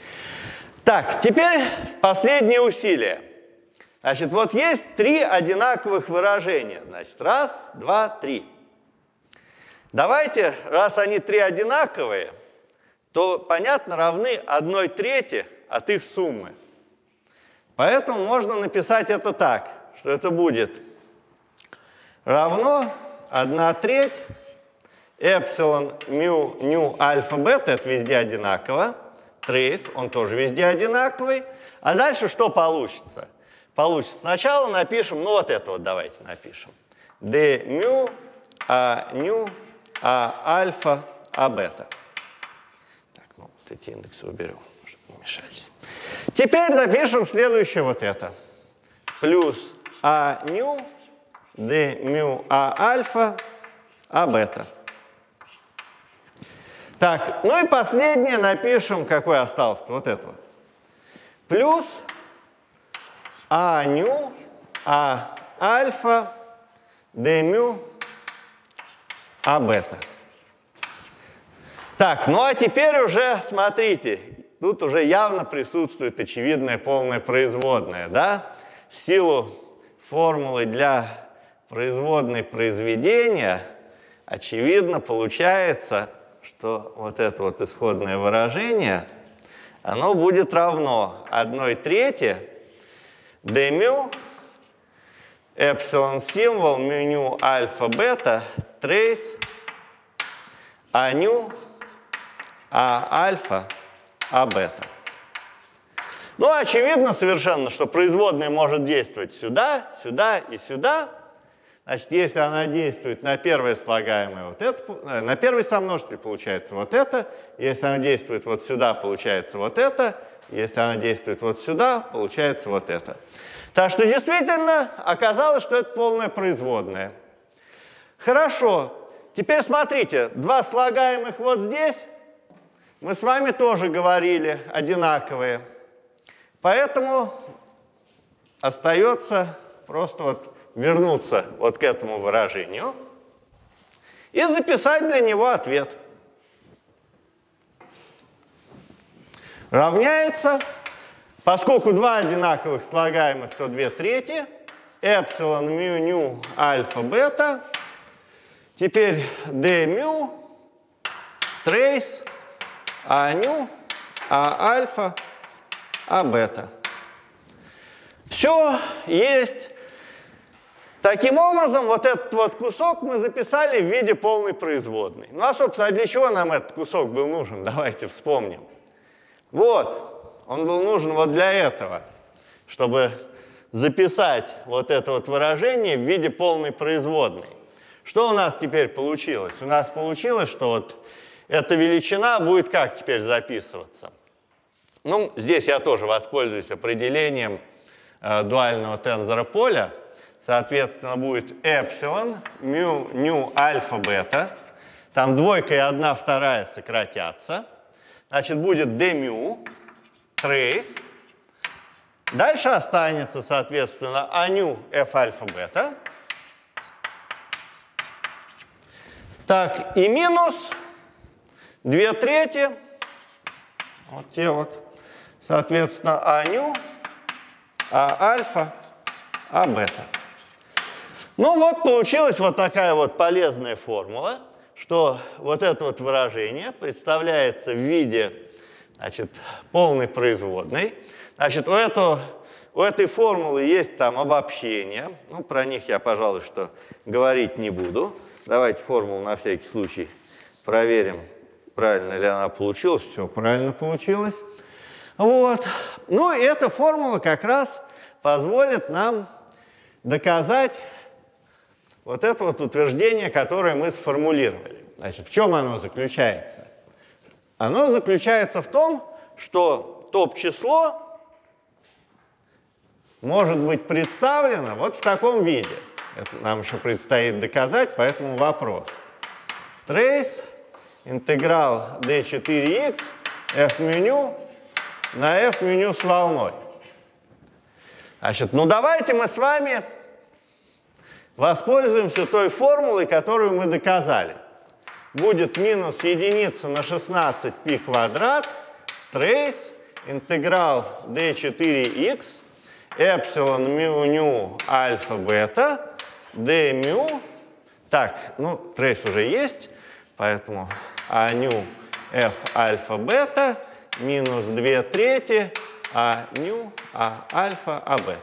Так, теперь последнее усилие. Значит, вот есть три одинаковых выражения. Значит, раз, два, три. Давайте, раз они три одинаковые, то, понятно, равны одной трети от их суммы. Поэтому можно написать это так, что это будет равно одна треть эпсилон мю ню альфа бета, это везде одинаково, трейс, он тоже везде одинаковый. А дальше что получится? Получится, сначала напишем, ну вот это вот давайте напишем. d мю а ню а альфа а бета. Так, ну вот эти индексы уберем, чтобы не мешались. Теперь напишем следующее вот это. Плюс а ню d мю а альфа а бета. Так, ну и последнее напишем, какой остался, вот это вот. Плюс а ню а альфа d мю а бета. Так, ну а теперь уже, смотрите, тут уже явно присутствует очевидная полная производная, да? В силу формулы для производной произведения, очевидно, получается, что вот это вот исходное выражение, оно будет равно одной трети d мю эпсилон символ мю ню альфа бета трейс а ню а альфа а бета. Ну, очевидно совершенно, что производная может действовать сюда, сюда и сюда. Значит, если она действует на первое слагаемое, вот это, на первый сомножитель получается вот это. Если она действует вот сюда, получается вот это. Если она действует вот сюда, получается вот это. Так что действительно оказалось, что это полная производная. Хорошо. Теперь смотрите, два слагаемых вот здесь мы с вами тоже говорили одинаковые. Поэтому остается просто вот вернуться вот к этому выражению и записать для него ответ. Равняется, поскольку два одинаковых слагаемых, то две трети, эпсилон мю ню альфа бета, теперь d мю, трейс, а ню, а альфа, а бета. Все есть. Таким образом, вот этот вот кусок мы записали в виде полной производной. Ну а, собственно, для чего нам этот кусок был нужен? Давайте вспомним. Вот, он был нужен вот для этого, чтобы записать вот это вот выражение в виде полной производной. Что у нас теперь получилось? У нас получилось, что вот эта величина будет как теперь записываться? Ну, здесь я тоже воспользуюсь определением э, дуального тензора поля. Соответственно, будет эпсилон, мю, ню, альфа, бета. Там двойка и одна вторая сократятся. Значит, будет d мю, трейс. Дальше останется, соответственно, а ню, f альфа, бета. Так, и минус две трети. Вот те вот. Соответственно, а ню, а альфа, а бета. Ну вот, получилась вот такая вот полезная формула, что вот это вот выражение представляется в виде, значит, полной производной. Значит, у, этого, у этой формулы есть там обобщения. Ну, про них я, пожалуй, что говорить не буду. Давайте формулу на всякий случай проверим, правильно ли она получилась. Все правильно получилось. Вот. Ну, и эта формула как раз позволит нам доказать вот это вот утверждение, которое мы сформулировали. Значит, в чем оно заключается? Оно заключается в том, что топ-число может быть представлено вот в таком виде. Это нам еще предстоит доказать, поэтому вопрос. Трейс, интеграл d четыре икс, f меню на f меню с волной. Значит, ну давайте мы с вами воспользуемся той формулой, которую мы доказали. Будет минус единица на шестнадцать пи квадрат, трейс, интеграл d четыре икс, эпсилон мю ню альфа бета, d мю. Так, ну, трейс уже есть, поэтому а ню f альфа бета минус две трети а ню а альфа а бета.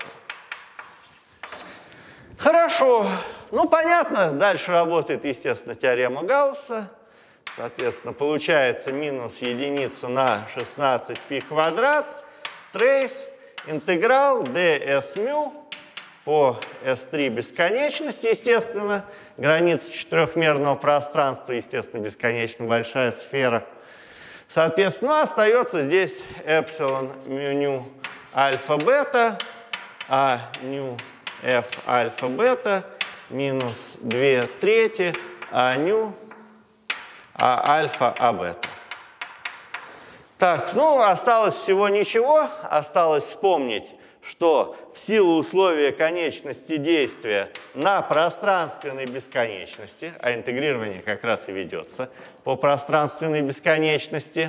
Хорошо. Ну, понятно, дальше работает, естественно, теорема Гаусса. Соответственно, получается минус единица на шестнадцать пи квадрат, трейс, интеграл ds мю по эс три бесконечности, естественно, граница четырехмерного пространства, естественно, бесконечно большая сфера. Соответственно, остается здесь эпсилон мю ню альфа бета, а ню f альфа бета минус две трети а ню а альфа а бета. Так, ну, осталось всего ничего. Осталось вспомнить, что в силу условия конечности действия на пространственной бесконечности, а интегрирование как раз и ведется по пространственной бесконечности,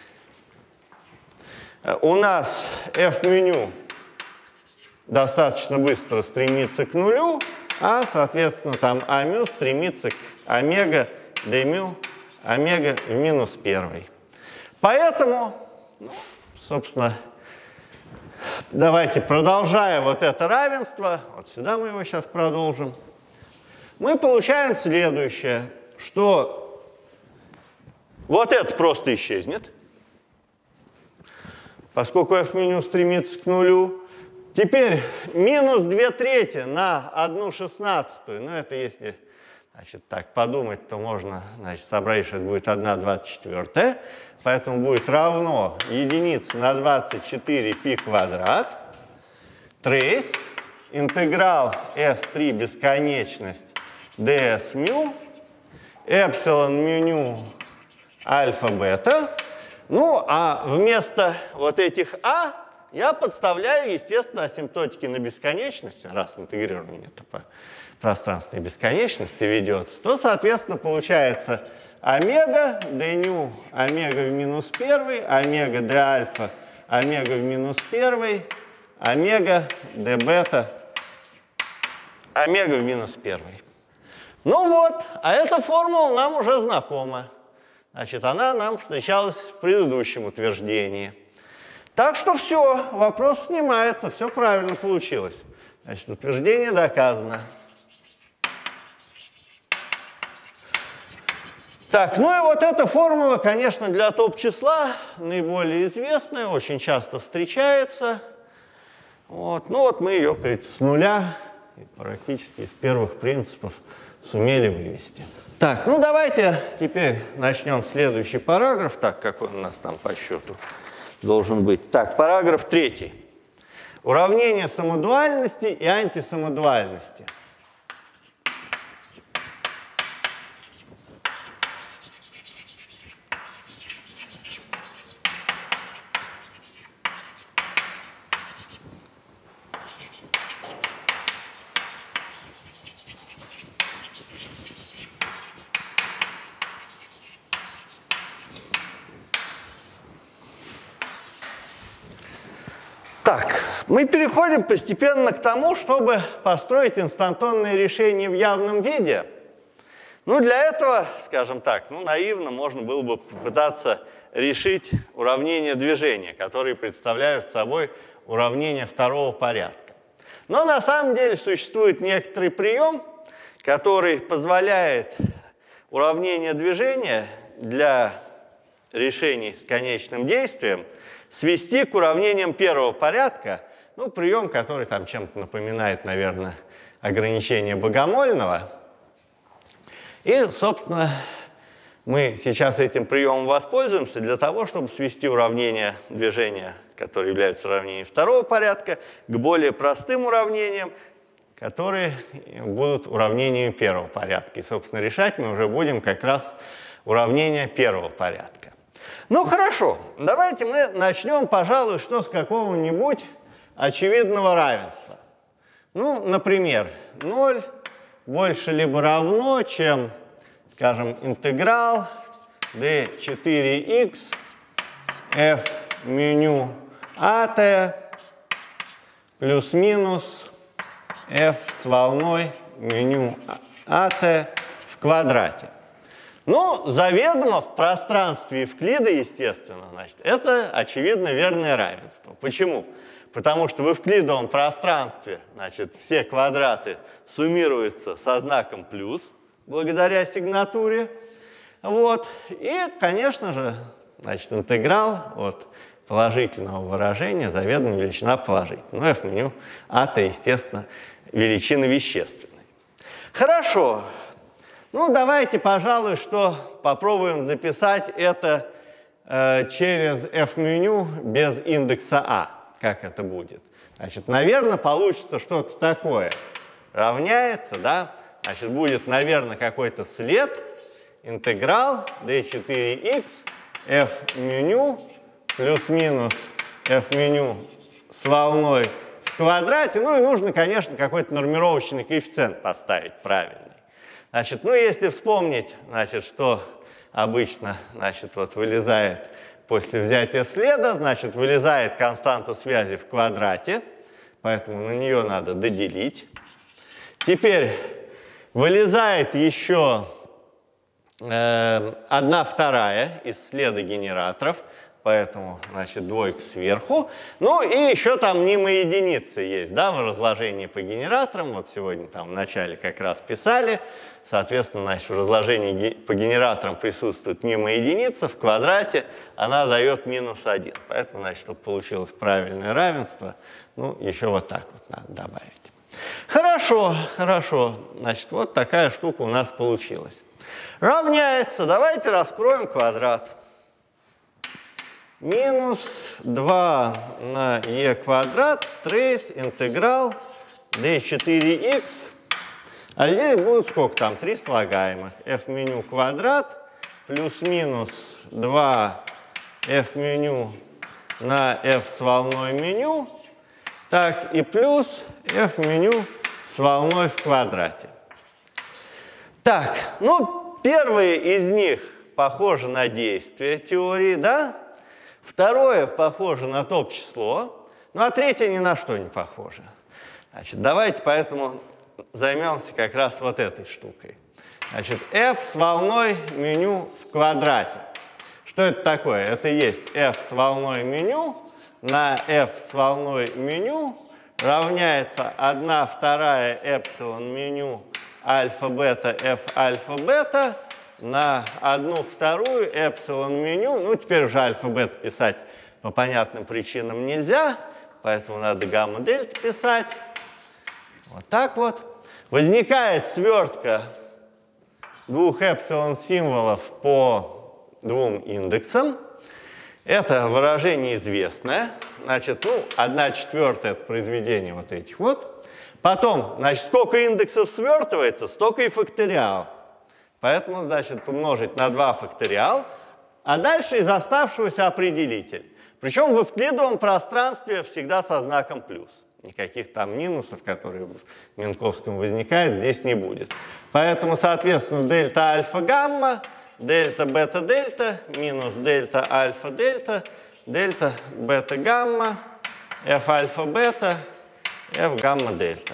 у нас f-меню достаточно быстро стремится к нулю, а, соответственно, там а-мю стремится к омега, d-мю, омега в минус первой. Поэтому, ну, собственно, давайте, продолжая вот это равенство, вот сюда мы его сейчас продолжим, мы получаем следующее, что вот это просто исчезнет, поскольку f-меню стремится к нулю. Теперь минус две трети на одну шестнадцатую, ну это если, значит, так подумать, то можно, значит, собрать, что это будет одна двадцать четвёртая, поэтому будет равно единице на двадцать четыре пи квадрат, трейс, интеграл эс три бесконечность ds мю, эпсилон мю ню альфа бета, ну а вместо вот этих а, я подставляю, естественно, асимптотики на бесконечности, раз интегрирование это по пространственной бесконечности ведется, то, соответственно, получается омега d ню, омега в минус первый, омега d альфа, омега в минус первый, омега d бета, омега в минус первый. Ну вот, а эта формула нам уже знакома. Значит, она нам встречалась в предыдущем утверждении. Так что все, вопрос снимается, все правильно получилось. Значит, утверждение доказано. Так, ну и вот эта формула, конечно, для топ-числа наиболее известная, очень часто встречается. Вот. Ну вот мы ее, говорит, с нуля, практически из первых принципов сумели вывести. Так, ну давайте теперь начнем следующий параграф, так, какой у нас там по счету должен быть. Так, параграф третий. Уравнение самодуальности и антисамодуальности. Так, мы переходим постепенно к тому, чтобы построить инстантонные решения в явном виде. Ну, для этого, скажем так, ну, наивно можно было бы попытаться решить уравнения движения, которые представляют собой уравнения второго порядка. Но на самом деле существует некоторый прием, который позволяет уравнение движения для решений с конечным действием свести к уравнениям первого порядка, ну, прием, который там чем-то напоминает, наверное, ограничение Богомольного. И, собственно, мы сейчас этим приемом воспользуемся для того, чтобы свести уравнения движения, которые являются уравнениями второго порядка, к более простым уравнениям, которые будут уравнениями первого порядка. И, собственно, решать мы уже будем как раз уравнения первого порядка. Ну, хорошо, давайте мы начнем, пожалуй, что с какого-нибудь очевидного равенства. Ну, например, ноль больше либо равно, чем, скажем, интеграл d четыре икс f меню at плюс-минус f с волной меню at в квадрате. Ну, заведомо в пространстве Евклида, естественно, значит, это очевидно верное равенство. Почему? Потому что в Евклидовом пространстве, значит, все квадраты суммируются со знаком плюс, благодаря сигнатуре. Вот. И, конечно же, значит, интеграл от положительного выражения заведомо величина положительная. Ну, f меню at, естественно, величина вещественной. Хорошо. Ну, давайте, пожалуй, что попробуем записать это э, через f-меню без индекса а. Как это будет? Значит, наверное, получится что-то такое. Равняется, да? Значит, будет, наверное, какой-то след, интеграл d четыре икс f-меню плюс-минус f-меню с волной в квадрате. Ну и нужно, конечно, какой-то нормировочный коэффициент поставить правильный. Значит, ну если вспомнить, значит, что обычно, значит, вот вылезает после взятия следа, значит, вылезает константа связи в квадрате, поэтому на нее надо доделить. Теперь вылезает еще э, одна вторая из следа генераторов, поэтому, значит, двойка сверху. Ну и еще там мнимые единицы есть, да, в разложении по генераторам. Вот сегодня там в начале как раз писали. Соответственно, значит, в разложении по генераторам присутствует мнимая единица в квадрате, она дает минус один. Поэтому, значит, чтобы получилось правильное равенство, ну, еще вот так вот надо добавить. Хорошо, хорошо. Значит, вот такая штука у нас получилась. Равняется, давайте раскроем квадрат. Минус два на e квадрат, трейс, интеграл, d четыре икс. А здесь будет сколько там? три слагаемых. f-меню квадрат плюс-минус два f-меню на f с волной меню, так и плюс f меню с волной в квадрате. Так, ну, первые из них похожи на действие теории, да? Второе похоже на топ-число, ну, а третье ни на что не похоже. Значит, давайте поэтому займемся как раз вот этой штукой. Значит, f с волной меню в квадрате. Что это такое? Это есть f с волной меню на f с волной меню равняется одна вторая эпсилон меню альфа-бета f альфа-бета на одну вторую эпсилон меню. Ну, теперь уже альфа-бета писать по понятным причинам нельзя, поэтому надо гамма-дельта писать. Вот так вот. Возникает свертка двух эпсилон символов по двум индексам. Это выражение известное. Значит, ну, одна четвертая – это произведение вот этих вот. Потом, значит, сколько индексов свертывается, столько и факториал. Поэтому, значит, умножить на два факториал, а дальше из оставшегося определитель. Причем в эвклидовом пространстве всегда со знаком плюс. Никаких там минусов, которые в Минковском возникают, здесь не будет. Поэтому, соответственно, дельта альфа-гамма, дельта бета-дельта, минус дельта альфа-дельта, дельта бета-гамма, f альфа-бета, f гамма-дельта.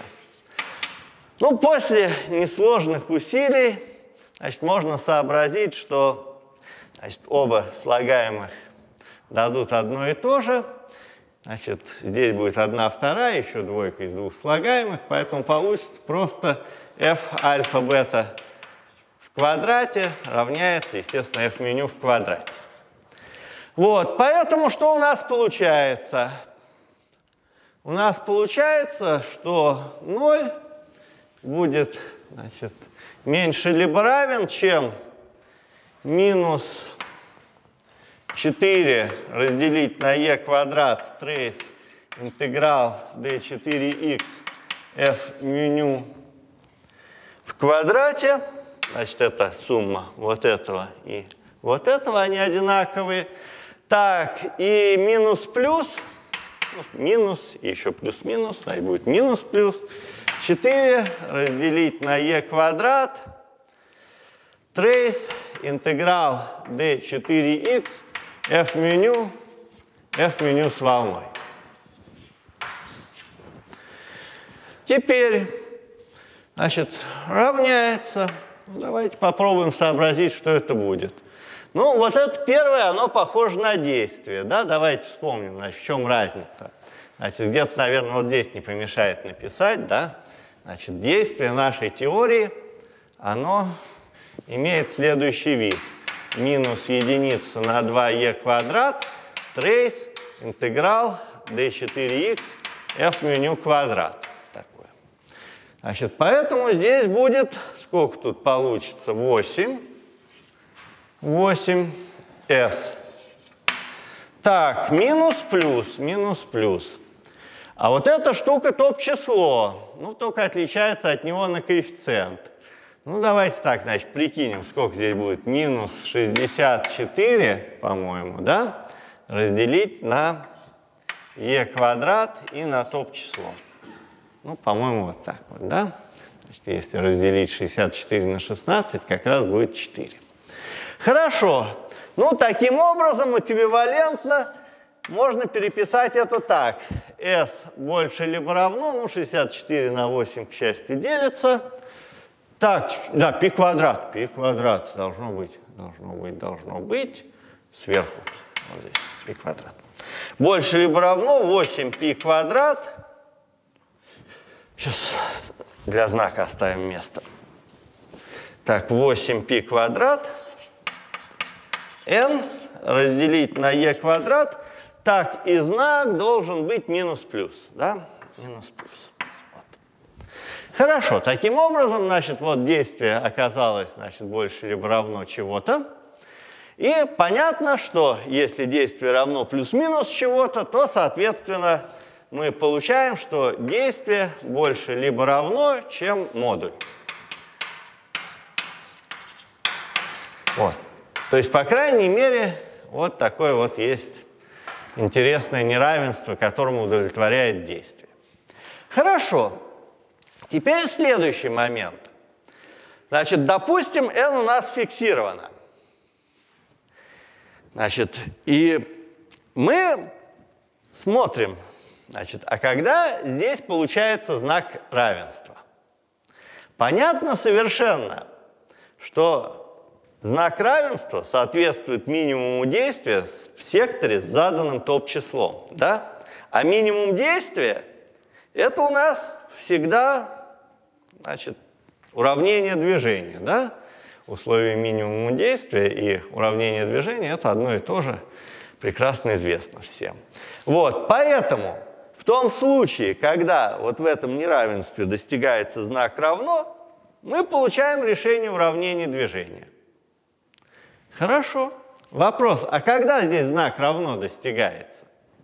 Ну, после несложных усилий, значит, можно сообразить, что, значит, оба слагаемых дадут одно и то же. Значит, здесь будет одна вторая, еще двойка из двух слагаемых, поэтому получится просто f альфа-бета в квадрате равняется, естественно, f меню в квадрате. Вот, поэтому что у нас получается? У нас получается, что ноль будет, значит, меньше либо равен, чем минус четыре разделить на e квадрат трейс интеграл d четыре икс f меню в квадрате. Значит, это сумма вот этого и вот этого, они одинаковые. Так, и минус-плюс, минус, и еще плюс-минус, значит, будет минус-плюс. четыре разделить на e квадрат трейс интеграл d четыре икс f меню, f меню с волной. Теперь, значит, равняется. Давайте попробуем сообразить, что это будет. Ну, вот это первое, оно похоже на действие. Да? Давайте вспомним, значит, в чем разница. Значит, где-то, наверное, вот здесь не помешает написать, да? Значит, действие нашей теории, оно имеет следующий вид. Минус единица на два e квадрат, трейс, интеграл d четыре икс, f меню квадрат. Такое. Значит, поэтому здесь будет, сколько тут получится? восемь. восемь s. Так, минус плюс, минус плюс. А вот эта штука топ-число. Ну, только отличается от него на коэффициент. Ну, давайте так, значит, прикинем, сколько здесь будет. Минус шестьдесят четыре, по-моему, да? Разделить на e квадрат и на топ-число. Ну, по-моему, вот так вот, да? Значит, если разделить шестьдесят четыре на шестнадцать, как раз будет четыре. Хорошо. Ну, таким образом, эквивалентно можно переписать это так. S больше либо равно, ну, шестьдесят четыре на восемь, к счастью, делится. Так, да, π квадрат, π квадрат должно быть, должно быть, должно быть сверху, вот здесь, π квадрат. Больше либо равно восемь π квадрат. Сейчас для знака оставим место. Так, восемь π квадрат n разделить на e квадрат. Так, и знак должен быть минус плюс, да, минус плюс. Хорошо, таким образом, значит, вот действие оказалось, значит, больше либо равно чего-то. И понятно, что если действие равно плюс-минус чего-то, то, соответственно, мы получаем, что действие больше либо равно, чем модуль. Вот. То есть, по крайней мере, вот такой вот есть интересное неравенство, которому удовлетворяет действие. Хорошо. Теперь следующий момент. Значит, допустим, n у нас фиксировано. Значит, и мы смотрим, значит, а когда здесь получается знак равенства? Понятно совершенно, что знак равенства соответствует минимуму действия в секторе с заданным топ-числом, да? А минимум действия – это у нас всегда, значит, уравнение движения, да? Условие минимума действия и уравнение движения – это одно и то же, прекрасно известно всем. Вот, поэтому в том случае, когда вот в этом неравенстве достигается знак равно, мы получаем решение уравнения движения. Хорошо. Вопрос, а когда здесь знак равно достигается?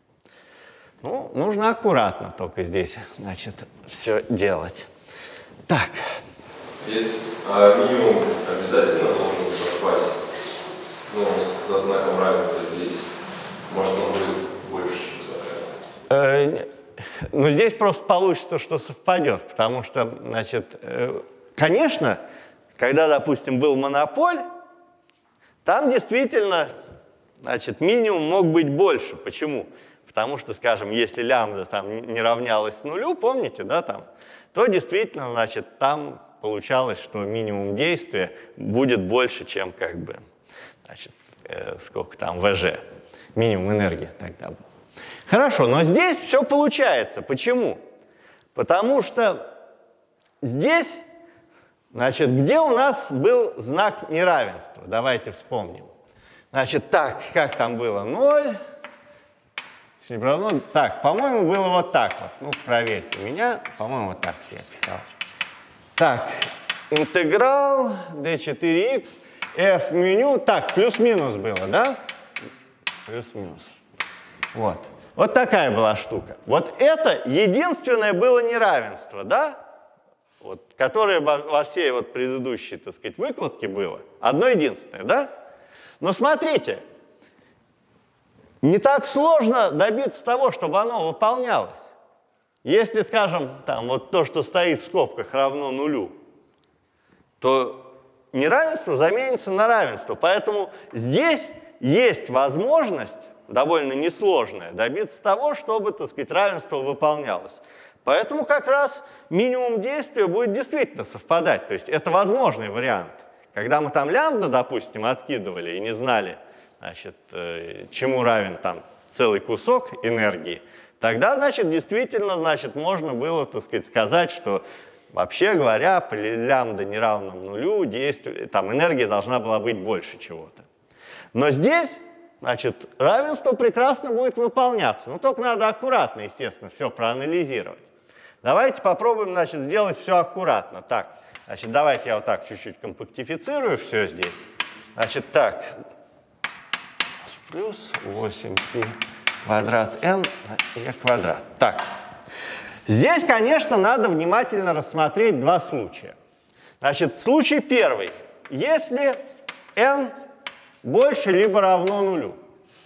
Ну, нужно аккуратно только здесь, значит, все делать. Так. Здесь а, минимум обязательно должен совпасть с, ну, со знаком равенства здесь. Может, он будет больше, чем э, Ну, здесь просто получится, что совпадет, потому что, значит, э, конечно, когда, допустим, был монополь, там действительно, значит, минимум мог быть больше. Почему? Потому что, скажем, если лямбда там не равнялась нулю, помните, да, там, то действительно, значит, там получалось, что минимум действия будет больше, чем, как бы, значит, э, сколько там, вэ жэ, минимум энергии тогда был. Хорошо, но здесь все получается. Почему? Потому что здесь, значит, где у нас был знак неравенства? Давайте вспомним. Значит, так, как там было? ноль. Равно, так, по-моему, было вот так вот. Ну, проверьте меня. По-моему, вот так я писал. Так, интеграл дэ четыре икс, f меню. Так, плюс-минус было, да? Плюс-минус. Вот. Вот такая была штука. Вот это единственное было неравенство, да? Вот, которое во, во всей вот предыдущей, так сказать, выкладке было. Одно единственное, да? Но смотрите, не так сложно добиться того, чтобы оно выполнялось. Если, скажем, там вот то, что стоит в скобках, равно нулю, то неравенство заменится на равенство. Поэтому здесь есть возможность, довольно несложная, добиться того, чтобы, так сказать, равенство выполнялось. Поэтому как раз минимум действия будет действительно совпадать. То есть это возможный вариант. Когда мы там лямбда, допустим, откидывали и не знали, значит, чему равен там целый кусок энергии, тогда, значит, действительно, значит, можно было, так сказать, сказать, что, вообще говоря, при лямбда неравном нулю действие, там энергия должна была быть больше чего-то. Но здесь, значит, равенство прекрасно будет выполняться. Но только надо аккуратно, естественно, все проанализировать. Давайте попробуем, значит, сделать все аккуратно. Так, значит, давайте я вот так чуть-чуть компактифицирую все здесь. Значит, так, плюс восемь пи квадрат n e квадрат. Так, здесь, конечно, надо внимательно рассмотреть два случая. Значит, случай первый. Если n больше либо равно нулю,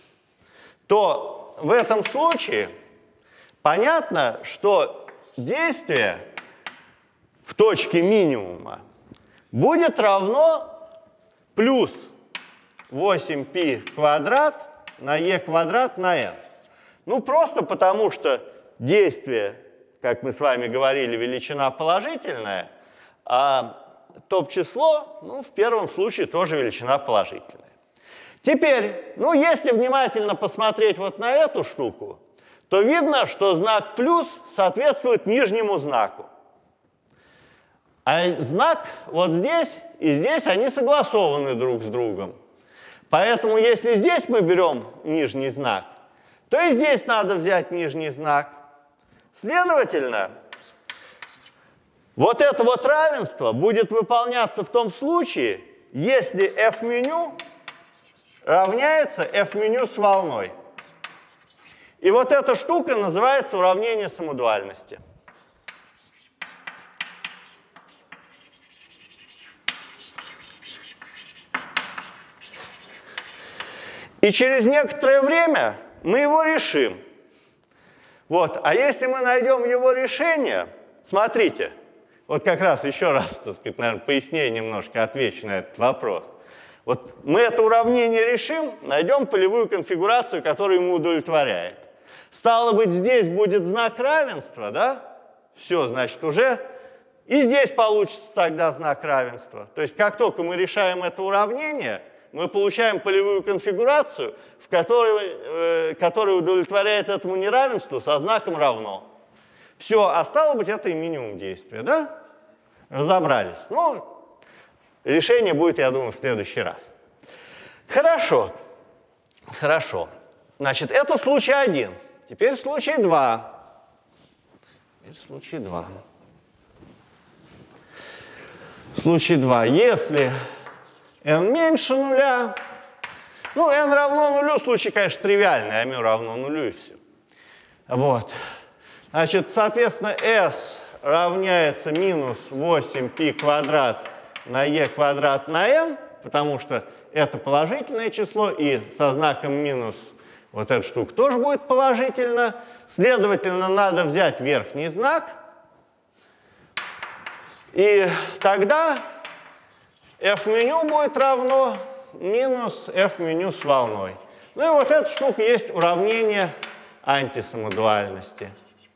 то в этом случае понятно, что действие в точке минимума будет равно плюс восемь пи квадрат на e квадрат на n. Ну, просто потому что действие, как мы с вами говорили, величина положительная, а топ-число, ну, в первом случае тоже величина положительная. Теперь, ну, если внимательно посмотреть вот на эту штуку, то видно, что знак плюс соответствует нижнему знаку. А знак вот здесь и здесь, они согласованы друг с другом. Поэтому, если здесь мы берем нижний знак, то и здесь надо взять нижний знак. Следовательно, вот это вот равенство будет выполняться в том случае, если f-меню равняется f-меню с волной. И вот эта штука называется уравнение самодуальности. И через некоторое время мы его решим. Вот. А если мы найдем его решение, смотрите, вот как раз еще раз, так сказать, наверное, пояснее немножко отвечу на этот вопрос. Вот мы это уравнение решим, найдем полевую конфигурацию, которая ему удовлетворяет. Стало быть, здесь будет знак равенства, да? Все, значит, уже. И здесь получится тогда знак равенства. То есть как только мы решаем это уравнение, мы получаем полевую конфигурацию, в которой, э, которая удовлетворяет этому неравенству со знаком равно. Все, а стало быть, это и минимум действия, да? Разобрались. Ну, решение будет, я думаю, в следующий раз. Хорошо. Хорошо. Значит, это случай один. Теперь случай два. Теперь случай два. Случай два. Если n меньше нуля, ну, n равно нулю, случай, конечно, тривиальный, а μ равно нулю и все. Вот. Значит, соответственно, s равняется минус восемь π квадрат на e квадрат на n, потому что это положительное число, и со знаком минус вот эта штука тоже будет положительно. Следовательно, надо взять верхний знак. И тогда f-меню будет равно минус f-меню с волной. Ну и вот эта штука есть уравнение антисамодуальности.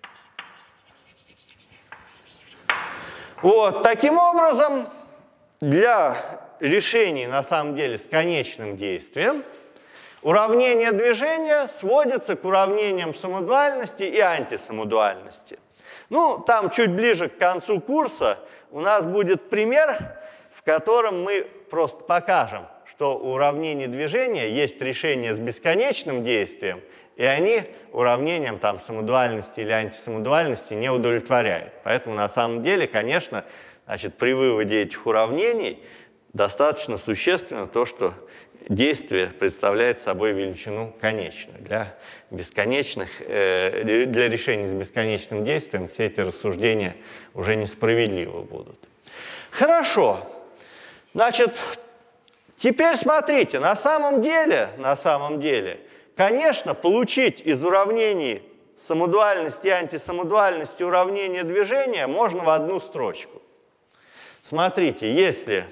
Вот, таким образом, для решений, на самом деле, с конечным действием, уравнение движения сводится к уравнениям самодуальности и антисамодуальности. Ну, там чуть ближе к концу курса у нас будет пример, в котором мы просто покажем, что у уравнений движения есть решение с бесконечным действием, и они уравнением там самодуальности или антисамодуальности не удовлетворяют. Поэтому на самом деле, конечно, значит, при выводе этих уравнений достаточно существенно то, что действие представляет собой величину конечную. Для бесконечных, э, для решений с бесконечным действием все эти рассуждения уже несправедливы будут. Хорошо. Значит, теперь смотрите, на самом деле, на самом деле, конечно, получить из уравнений самодуальности и антисамодуальности уравнение движения можно в одну строчку. Смотрите, если,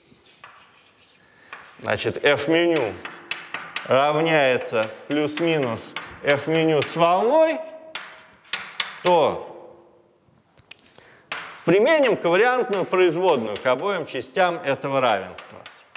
значит, f-меню равняется плюс-минус f-меню с волной, то применим ковариантную производную к обоим частям этого равенства.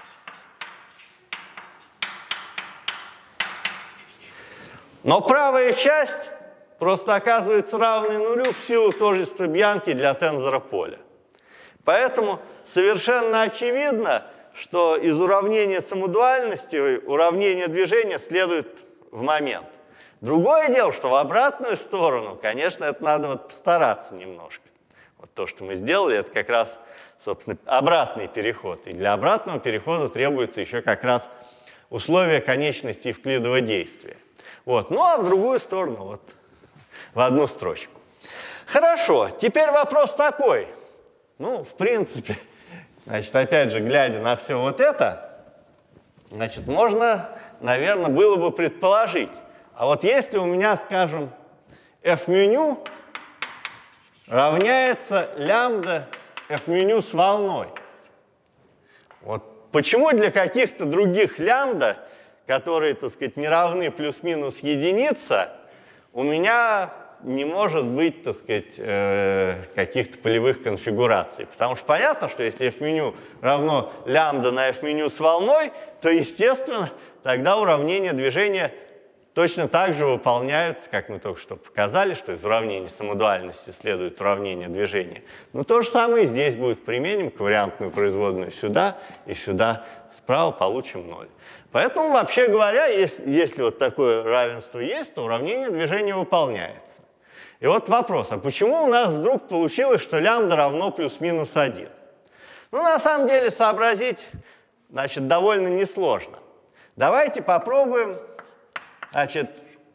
Но правая часть просто оказывается равной нулю в силу тождества Бьянки для тензора поля. Поэтому совершенно очевидно, что из уравнения самодуальности уравнение движения следует в момент. Другое дело, что в обратную сторону, конечно, это надо вот постараться немножко. Вот то, что мы сделали, это как раз, собственно, обратный переход. И для обратного перехода требуется еще как раз условие конечности евклидова действия. Вот. Ну а в другую сторону, вот, в одну строчку. Хорошо, теперь вопрос такой. Ну, в принципе, значит, опять же, глядя на все вот это, значит, можно, наверное, было бы предположить, а вот если у меня, скажем, f-меню равняется лямбда f-меню с волной, вот почему для каких-то других лямбда, которые, так сказать, не равны плюс-минус единица, у меня не может быть, так сказать, э, каких-то полевых конфигураций. Потому что понятно, что если f-меню равно лямбда на f-меню с волной, то, естественно, тогда уравнения движения точно так же выполняются, как мы только что показали, что из уравнений самодуальности следует уравнение движения. Но то же самое и здесь будет. Применим ковариантную производную сюда и сюда. Справа получим ноль. Поэтому, вообще говоря, если, если вот такое равенство есть, то уравнение движения выполняется. И вот вопрос, а почему у нас вдруг получилось, что лямбда равно плюс-минус один? Ну, на самом деле, сообразить, значит, довольно несложно. Давайте попробуем, значит,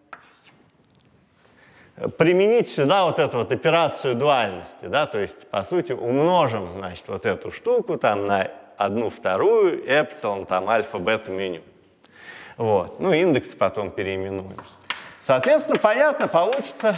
применить сюда вот эту вот операцию дуальности, да, то есть, по сути, умножим, значит, вот эту штуку там на одну вторую, эпсилон, там, альфа, бета, меню. Вот. Ну, индексы потом переименуем. Соответственно, понятно, получится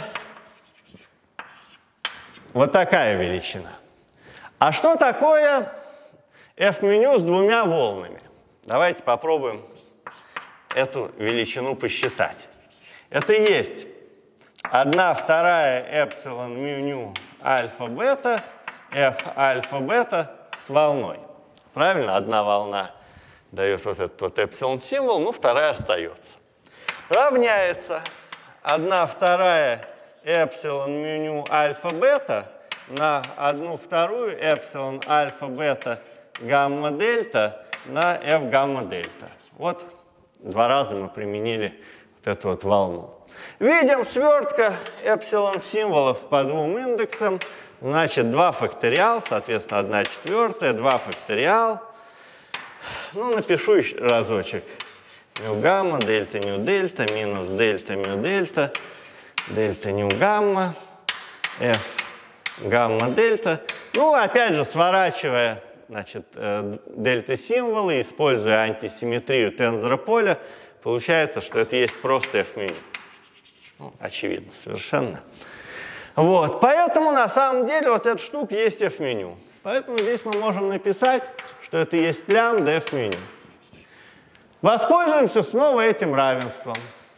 вот такая величина. А что такое f' с двумя волнами? Давайте попробуем эту величину посчитать. Это есть одна вторая эпсилон мю альфа бета, f альфа бета с волной. Правильно? Одна волна дает вот этот вот эпсилон символ, ну вторая остается. Равняется одна вторая эпсилон мю альфа бета на одну вторую эпсилон альфа бета гамма дельта на f гамма дельта. Вот два раза мы применили вот эту вот волну. Видим свертка эпсилон символов по двум индексам. Значит, два факториал, соответственно, одна четвертая, два факториал. Ну, напишу еще разочек. Мю гамма, дельта ню дельта, минус дельта мю дельта, дельта ню гамма, f гамма дельта. Ну, опять же, сворачивая, значит, дельта символы, используя антисимметрию тензора поля, получается, что это есть просто f'. Ну, очевидно совершенно. Вот, поэтому на самом деле вот эта штука есть f'. Поэтому здесь мы можем написать, что это есть лямбда f'. Воспользуемся снова этим равенством.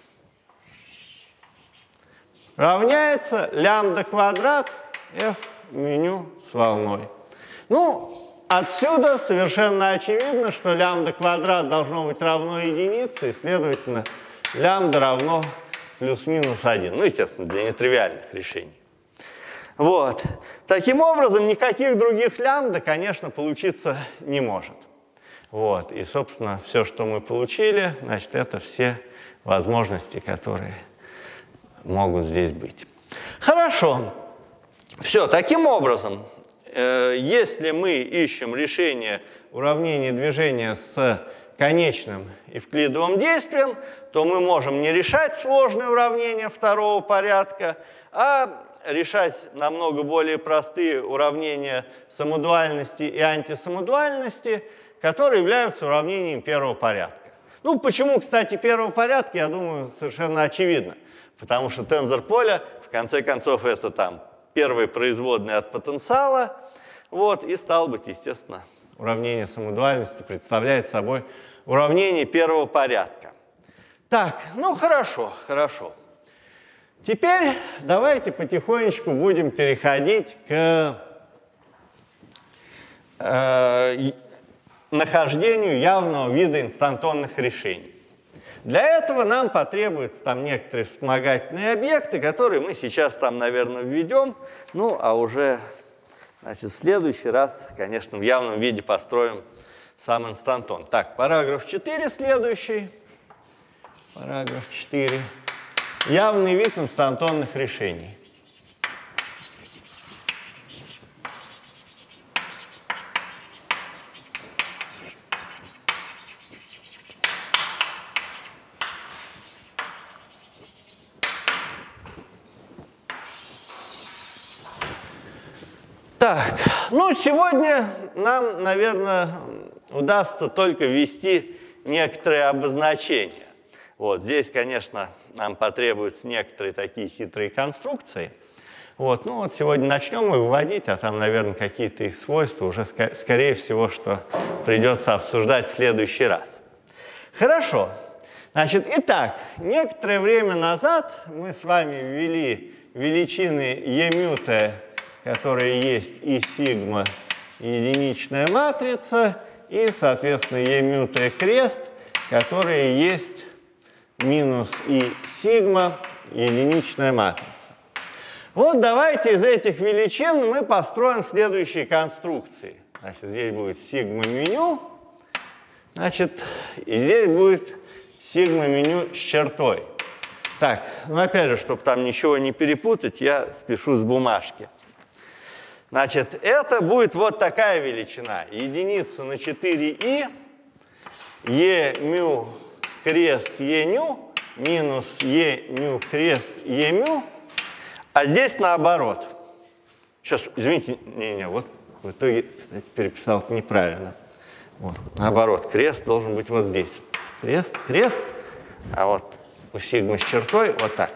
Равняется лямбда квадрат f' с волной. Ну, отсюда совершенно очевидно, что лямбда квадрат должно быть равно единице, и, следовательно, лямбда равно плюс-минус один. Ну, естественно, для нетривиальных решений. Вот. Таким образом, никаких других лямбда, конечно, получиться не может. Вот. И, собственно, все, что мы получили, значит, это все возможности, которые могут здесь быть. Хорошо. Все. Таким образом, э, если мы ищем решение уравнения движения с конечным эвклидовым действием, то мы можем не решать сложные уравнения второго порядка, а решать намного более простые уравнения самодуальности и антисамодуальности, которые являются уравнением первого порядка. Ну, почему, кстати, первого порядка, я думаю, совершенно очевидно. Потому что тензор поля, в конце концов, это там первые производные от потенциала. Вот, и, стало быть, естественно, уравнение самодуальности представляет собой уравнение первого порядка. Так, ну хорошо, хорошо. Теперь давайте потихонечку будем переходить к э, нахождению явного вида инстантонных решений. Для этого нам потребуются там некоторые вспомогательные объекты, которые мы сейчас там, наверное, введем, ну, а уже, значит, в следующий раз, конечно, в явном виде построим сам инстантон. Так, параграф четыре следующий. Параграф четыре. Явный вид инстантонных решений. Так, ну сегодня нам, наверное, удастся только ввести некоторые обозначения. Вот здесь, конечно, нам потребуются некоторые такие хитрые конструкции. Вот, ну вот сегодня начнем их вводить, а там, наверное, какие-то их свойства уже, ск- скорее всего, что придется обсуждать в следующий раз. Хорошо. Значит, итак, некоторое время назад мы с вами ввели величины e-мюта, которые есть и сигма, и единичная матрица, и, соответственно, e-мюта крест, которые есть минус и сигма, единичная матрица. Вот давайте из этих величин мы построим следующие конструкции. Значит, здесь будет сигма меню, значит, и здесь будет сигма меню с чертой. Так, ну опять же, чтобы там ничего не перепутать, я спешу с бумажки. Значит, это будет вот такая величина. Единица на четыре и, e мю крест e ню минус e ню крест e мю, а здесь наоборот. Сейчас, извините, не-не, вот в итоге, кстати, переписал это неправильно. Вот, наоборот, крест должен быть вот здесь. Крест, крест, а вот у сигмы с чертой вот так.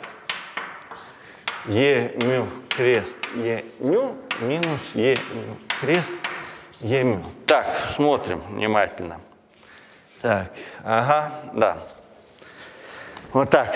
Е мю крест Е ню минус Е мю крест Е мю. Так, смотрим внимательно. Так, ага, да. Вот так.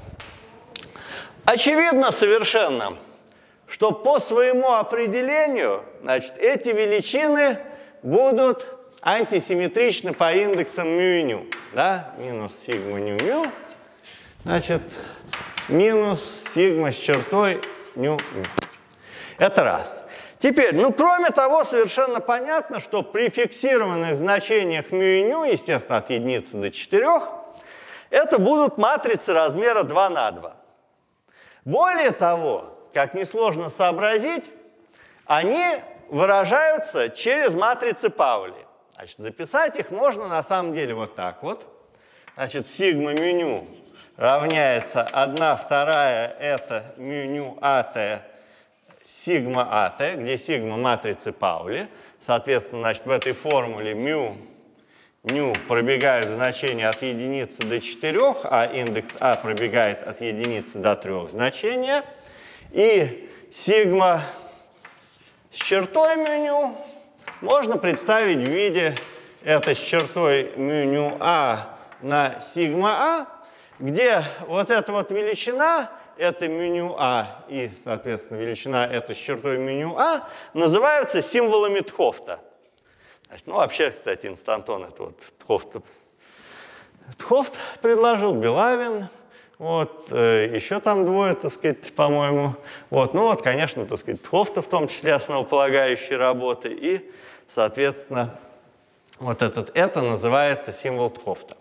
Очевидно совершенно, что по своему определению, значит, эти величины будут антисимметричны по индексам мю и ню. Да? Минус сигма ню ню, значит, минус сигма с чертой ню ню. Это раз. Теперь, ну, кроме того, совершенно понятно, что при фиксированных значениях мю и ню, естественно, от единицы до четырёх, это будут матрицы размера два на два. Более того, как несложно сообразить, они выражаются через матрицы Паули. Значит, записать их можно на самом деле вот так вот. Значит, сигма мю ню равняется одна вторая это мю ню АТ сигма АТ, где сигма матрицы Паули. Соответственно, значит, в этой формуле мю ню пробегают значения от единицы до четырёх, а индекс А пробегает от единицы до трёх значения. И сигма с чертой мю ню можно представить в виде это с чертой мю ню А на сигма А, где вот эта вот величина, это мю ню А и, соответственно, величина это с чертой мю ню А, называются символами Тхофта. Значит, ну, вообще, кстати, инстантон это вот Тхофт, Тхофт предложил, Белавин, вот, э, еще там двое, так сказать, по-моему. Вот, ну вот, конечно, так сказать, Тхофта в том числе основополагающие работы, и, соответственно, вот этот это называется символ Тхофта.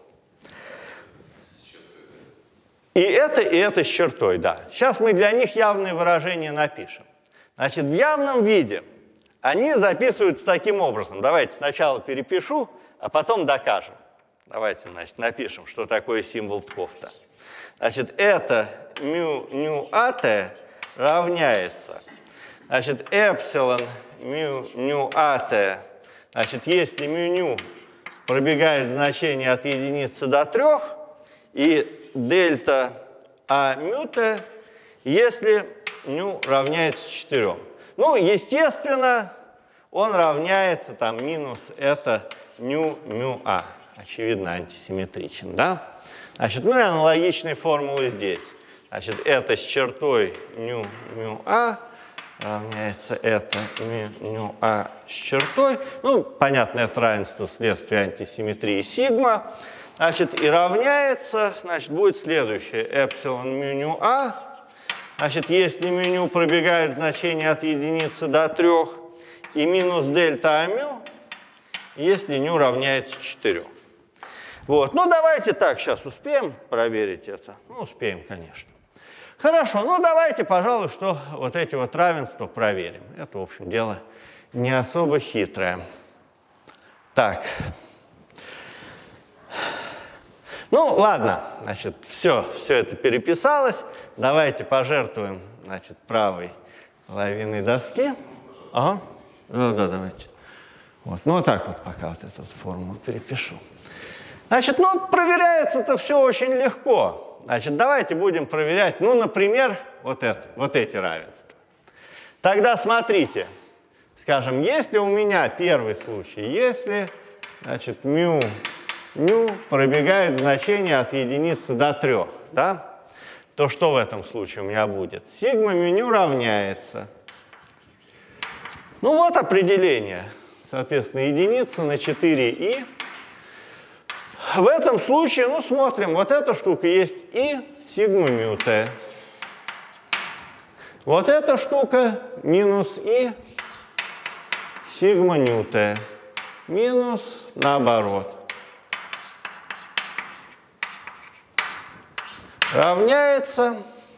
И это, и это с чертой, да. Сейчас мы для них явные выражения напишем. Значит, в явном виде они записываются таким образом. Давайте сначала перепишу, а потом докажем. Давайте, значит, напишем, что такое символ Тхофта. Значит, это мю ню АТ равняется, значит, эпсилон мю ню АТ, значит, если мю ню пробегает значение от единицы до трех, и дельта А мю Т, если ню равняется четырем. Ну, естественно, он равняется там минус это ню мю А. Очевидно, антисимметричен, да? Значит, ну и аналогичные формулы здесь. Значит, это с чертой ню мю А равняется это мю ню А с чертой. Ну, понятно, это равенство следствия антисимметрии сигма. Значит, и равняется, значит, будет следующее. Эпсилон мю ню А. Значит, если мю ню пробегает значение от единицы до трех, и минус дельта А мю, если ню равняется четырем. Вот. Ну, давайте так, сейчас успеем проверить это. Ну, успеем, конечно. Хорошо, ну, давайте, пожалуй, что вот эти вот равенства проверим. Это, в общем, дело не особо хитрое. Так. Ну, ладно, значит, все, все это переписалось. Давайте пожертвуем, значит, правой половиной доски. Ага, да-да, давайте. Вот, ну, вот так вот пока вот эту вот формулу перепишу. Значит, ну, проверяется-то все очень легко. Значит, давайте будем проверять, ну, например, вот, это, вот эти равенства. Тогда смотрите, скажем, если у меня первый случай, если, значит, мю, ню пробегает значение от единицы до трех, да, то что в этом случае у меня будет? Сигма мю ню равняется. Ну, вот определение. Соответственно, единица на четыре и. В этом случае, ну, смотрим, вот эта штука есть и сигма мю Т. Вот эта штука минус и сигма ню Т. Минус наоборот. Равняется.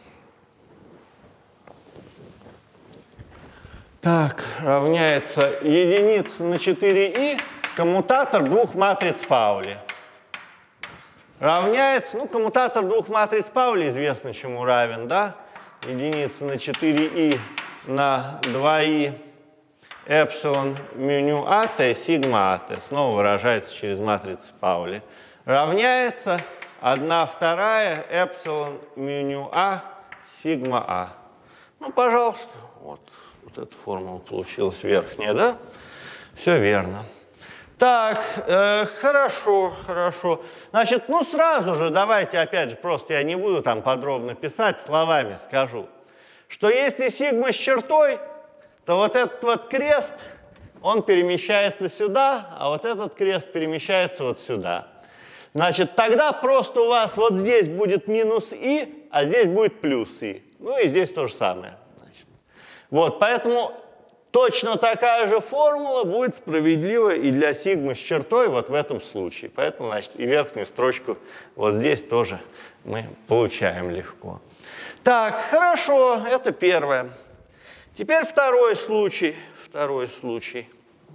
Так, равняется единица на четыре и, коммутатор двух матриц Паули. Равняется, ну, коммутатор двух матриц Паули известно, чему равен, да? Единица на четыре и на два и эпсилон мю ню АТ, сигма АТ, снова выражается через матрицу Паули. Равняется одна вторая эпсилон мю А сигма А. Ну, пожалуйста, вот, вот эта формула получилась верхняя, да? Все верно. Так, э, хорошо, хорошо. Значит, ну сразу же давайте, опять же, просто я не буду там подробно писать, словами скажу, что если сигма с чертой, то вот этот вот крест, он перемещается сюда, а вот этот крест перемещается вот сюда. Значит, тогда просто у вас вот здесь будет минус и, а здесь будет плюс и. Ну и здесь то же самое. Значит. Вот, поэтому точно такая же формула будет справедлива и для сигмы с чертой вот в этом случае. Поэтому, значит, и верхнюю строчку вот здесь тоже мы получаем легко. Так, хорошо, это первое. Теперь второй случай. Второй случай.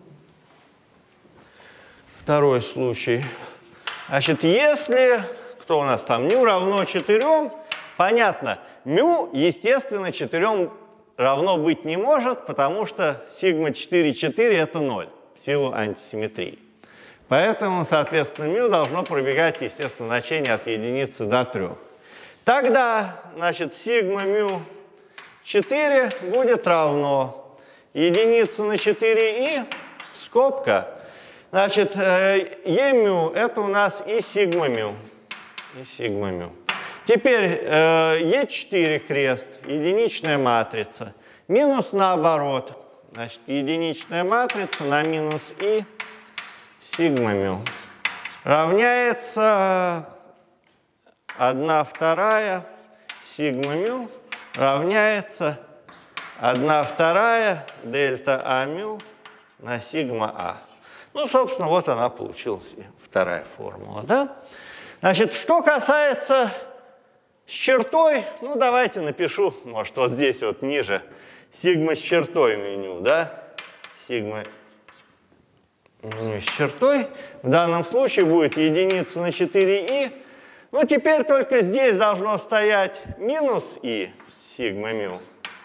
Второй случай. Значит, если, кто у нас там, μ равно четырем, понятно, μ, естественно, четырем равно быть не может, потому что сигма четыре четыре это ноль в силу антисимметрии. Поэтому, соответственно, μ должно пробегать, естественно, значение от единицы до трех. Тогда, значит, сигма μ четыре будет равно единица на четыре и, скобка, значит, Емю это у нас и сигма μ. И сигма μ. Теперь Е четыре крест, единичная матрица, минус наоборот, значит, единичная матрица на минус и сигма μ равняется одна вторая сигма μ равняется одна вторая дельта А μ на сигма А. Ну, собственно, вот она получилась, вторая формула, да? Значит, что касается с чертой, ну, давайте напишу, может, вот здесь вот ниже, сигма с чертой меню, да? Сигма меню с чертой. В данном случае будет единица на четыре и. Ну, теперь только здесь должно стоять минус и сигма μ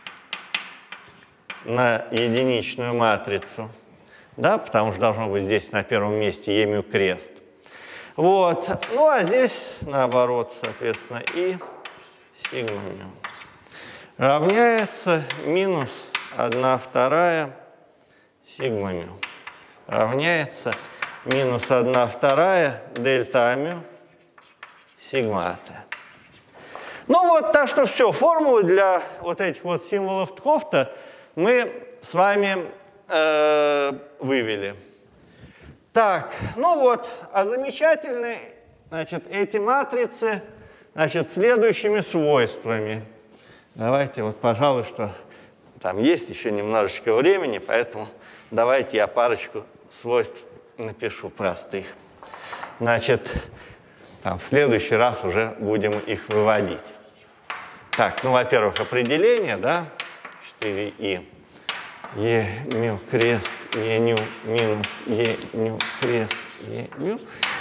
на единичную матрицу. Да, потому что должно быть здесь на первом месте Емю крест. Вот. Ну, а здесь, наоборот, соответственно, и сигма μ равняется минус одна вторая сигма μ равняется минус одна вторая дельта А μ сигма А Т. Ну вот, так что все, формулы для вот этих вот символов Тхофта мы с вами э, вывели. Так, ну вот, а замечательны, значит, эти матрицы, значит, следующими свойствами. Давайте вот, пожалуй, что там есть еще немножечко времени, поэтому давайте я парочку свойств напишу простых. Значит, там в следующий раз уже будем их выводить. Так, ну, во-первых, определение, да, четыре и. Е μ крест Е ню минус Е ню крест Е ню.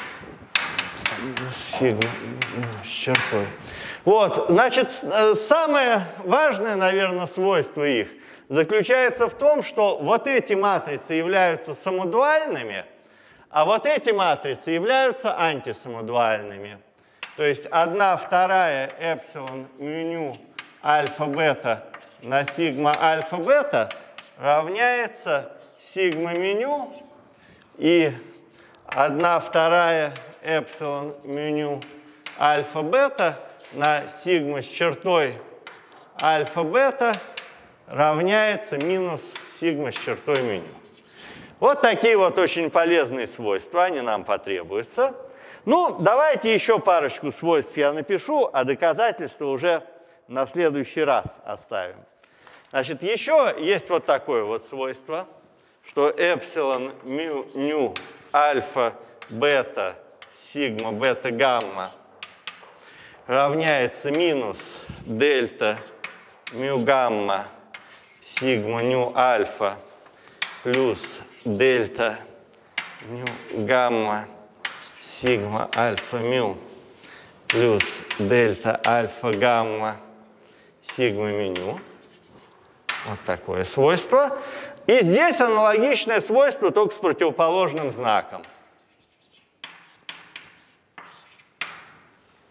Сигма с чертой. Вот, значит, самое важное, наверное, свойство их заключается в том, что вот эти матрицы являются самодуальными, а вот эти матрицы являются антисамодуальными. То есть одна вторая эпсилон мю альфа-бета на сигма альфа-бета равняется сигма меню и одна вторая эпсилон меню альфа-бета на сигма с чертой альфа-бета равняется минус сигма с чертой меню. Вот такие вот очень полезные свойства, они нам потребуются. Ну, давайте еще парочку свойств я напишу, а доказательства уже на следующий раз оставим. Значит, еще есть вот такое вот свойство, что эпсилон мю ню альфа бета сигма бета гамма равняется минус дельта мю гамма сигма ню альфа плюс дельта мю гамма сигма альфа мю плюс дельта альфа гамма сигма меню. Вот такое свойство. И здесь аналогичное свойство, только с противоположным знаком.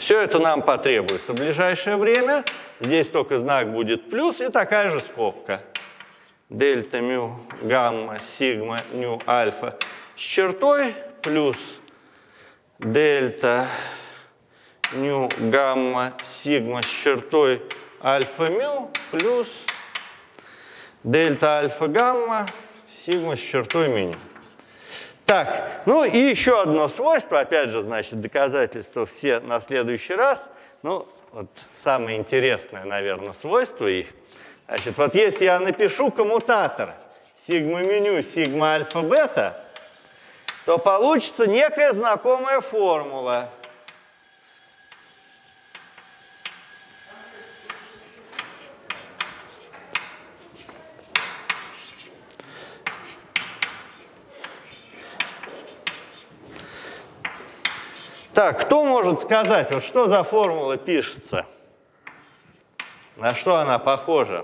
Все это нам потребуется в ближайшее время. Здесь только знак будет плюс и такая же скобка. Дельта, мю, гамма, сигма, ню, альфа с чертой плюс дельта, ню, гамма, сигма с чертой альфа, мю плюс дельта, альфа, гамма, сигма с чертой мю. Так, ну и еще одно свойство, опять же, значит, доказательства все на следующий раз. Ну, вот самое интересное, наверное, свойство их. Значит, вот если я напишу коммутатор сигма меню, сигма альфа, бета, то получится некая знакомая формула. Так, кто может сказать, вот что за формула пишется? На что она похожа?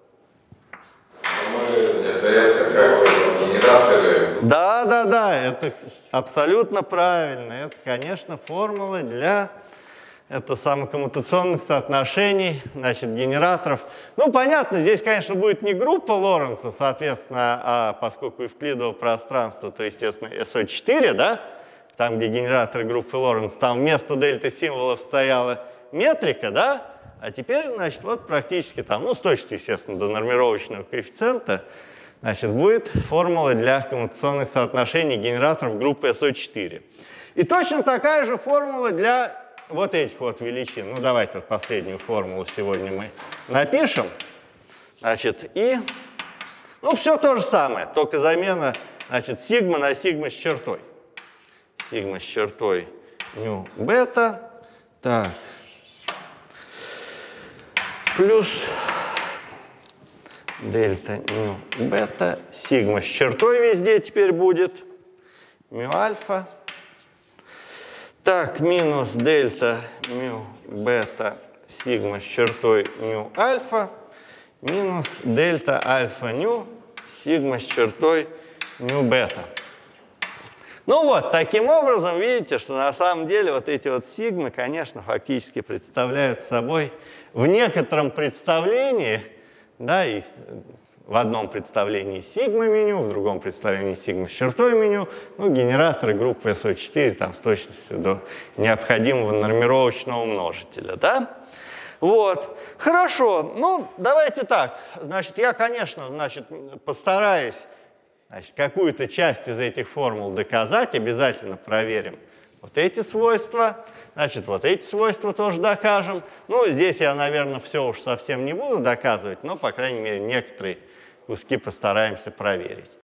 Это резко как генераторы. Да, да, да, это абсолютно правильно. Это, конечно, формула для это самокоммутационных соотношений, значит, генераторов. Ну, понятно, здесь, конечно, будет не группа Лоренца, соответственно, а поскольку евклидово пространство, то, естественно, эс о четыре, да, там, где генераторы группы Лоренца, там вместо дельта символов стояла метрика, да, а теперь, значит, вот практически там, ну, с точностью, естественно, до нормировочного коэффициента, значит, будет формула для коммутационных соотношений генераторов группы эс о четыре. И точно такая же формула для вот этих вот величин. Ну, давайте вот последнюю формулу сегодня мы напишем. Значит, и, ну, все то же самое, только замена, значит, сигма на сигма с чертой. Сигма с чертой ню бета. Так. Плюс дельта ню бета. Сигма с чертой везде теперь будет. Мю альфа. Так, минус дельта мю бета. Сигма с чертой ню альфа. Минус дельта альфа ню. Сигма с чертой ню бета. Ну вот, таким образом, видите, что на самом деле вот эти вот сигмы, конечно, фактически представляют собой в некотором представлении, да, и в одном представлении сигма меню, в другом представлении сигма с чертой меню, ну, генераторы группы эс о четыре там с точностью до необходимого нормировочного множителя, да? Вот, хорошо, ну, давайте так, значит, я, конечно, значит, постараюсь Значит, какую-то часть из этих формул доказать, обязательно проверим вот эти свойства. Значит, вот эти свойства тоже докажем. Ну, здесь я, наверное, все уж совсем не буду доказывать, но, по крайней мере, некоторые куски постараемся проверить.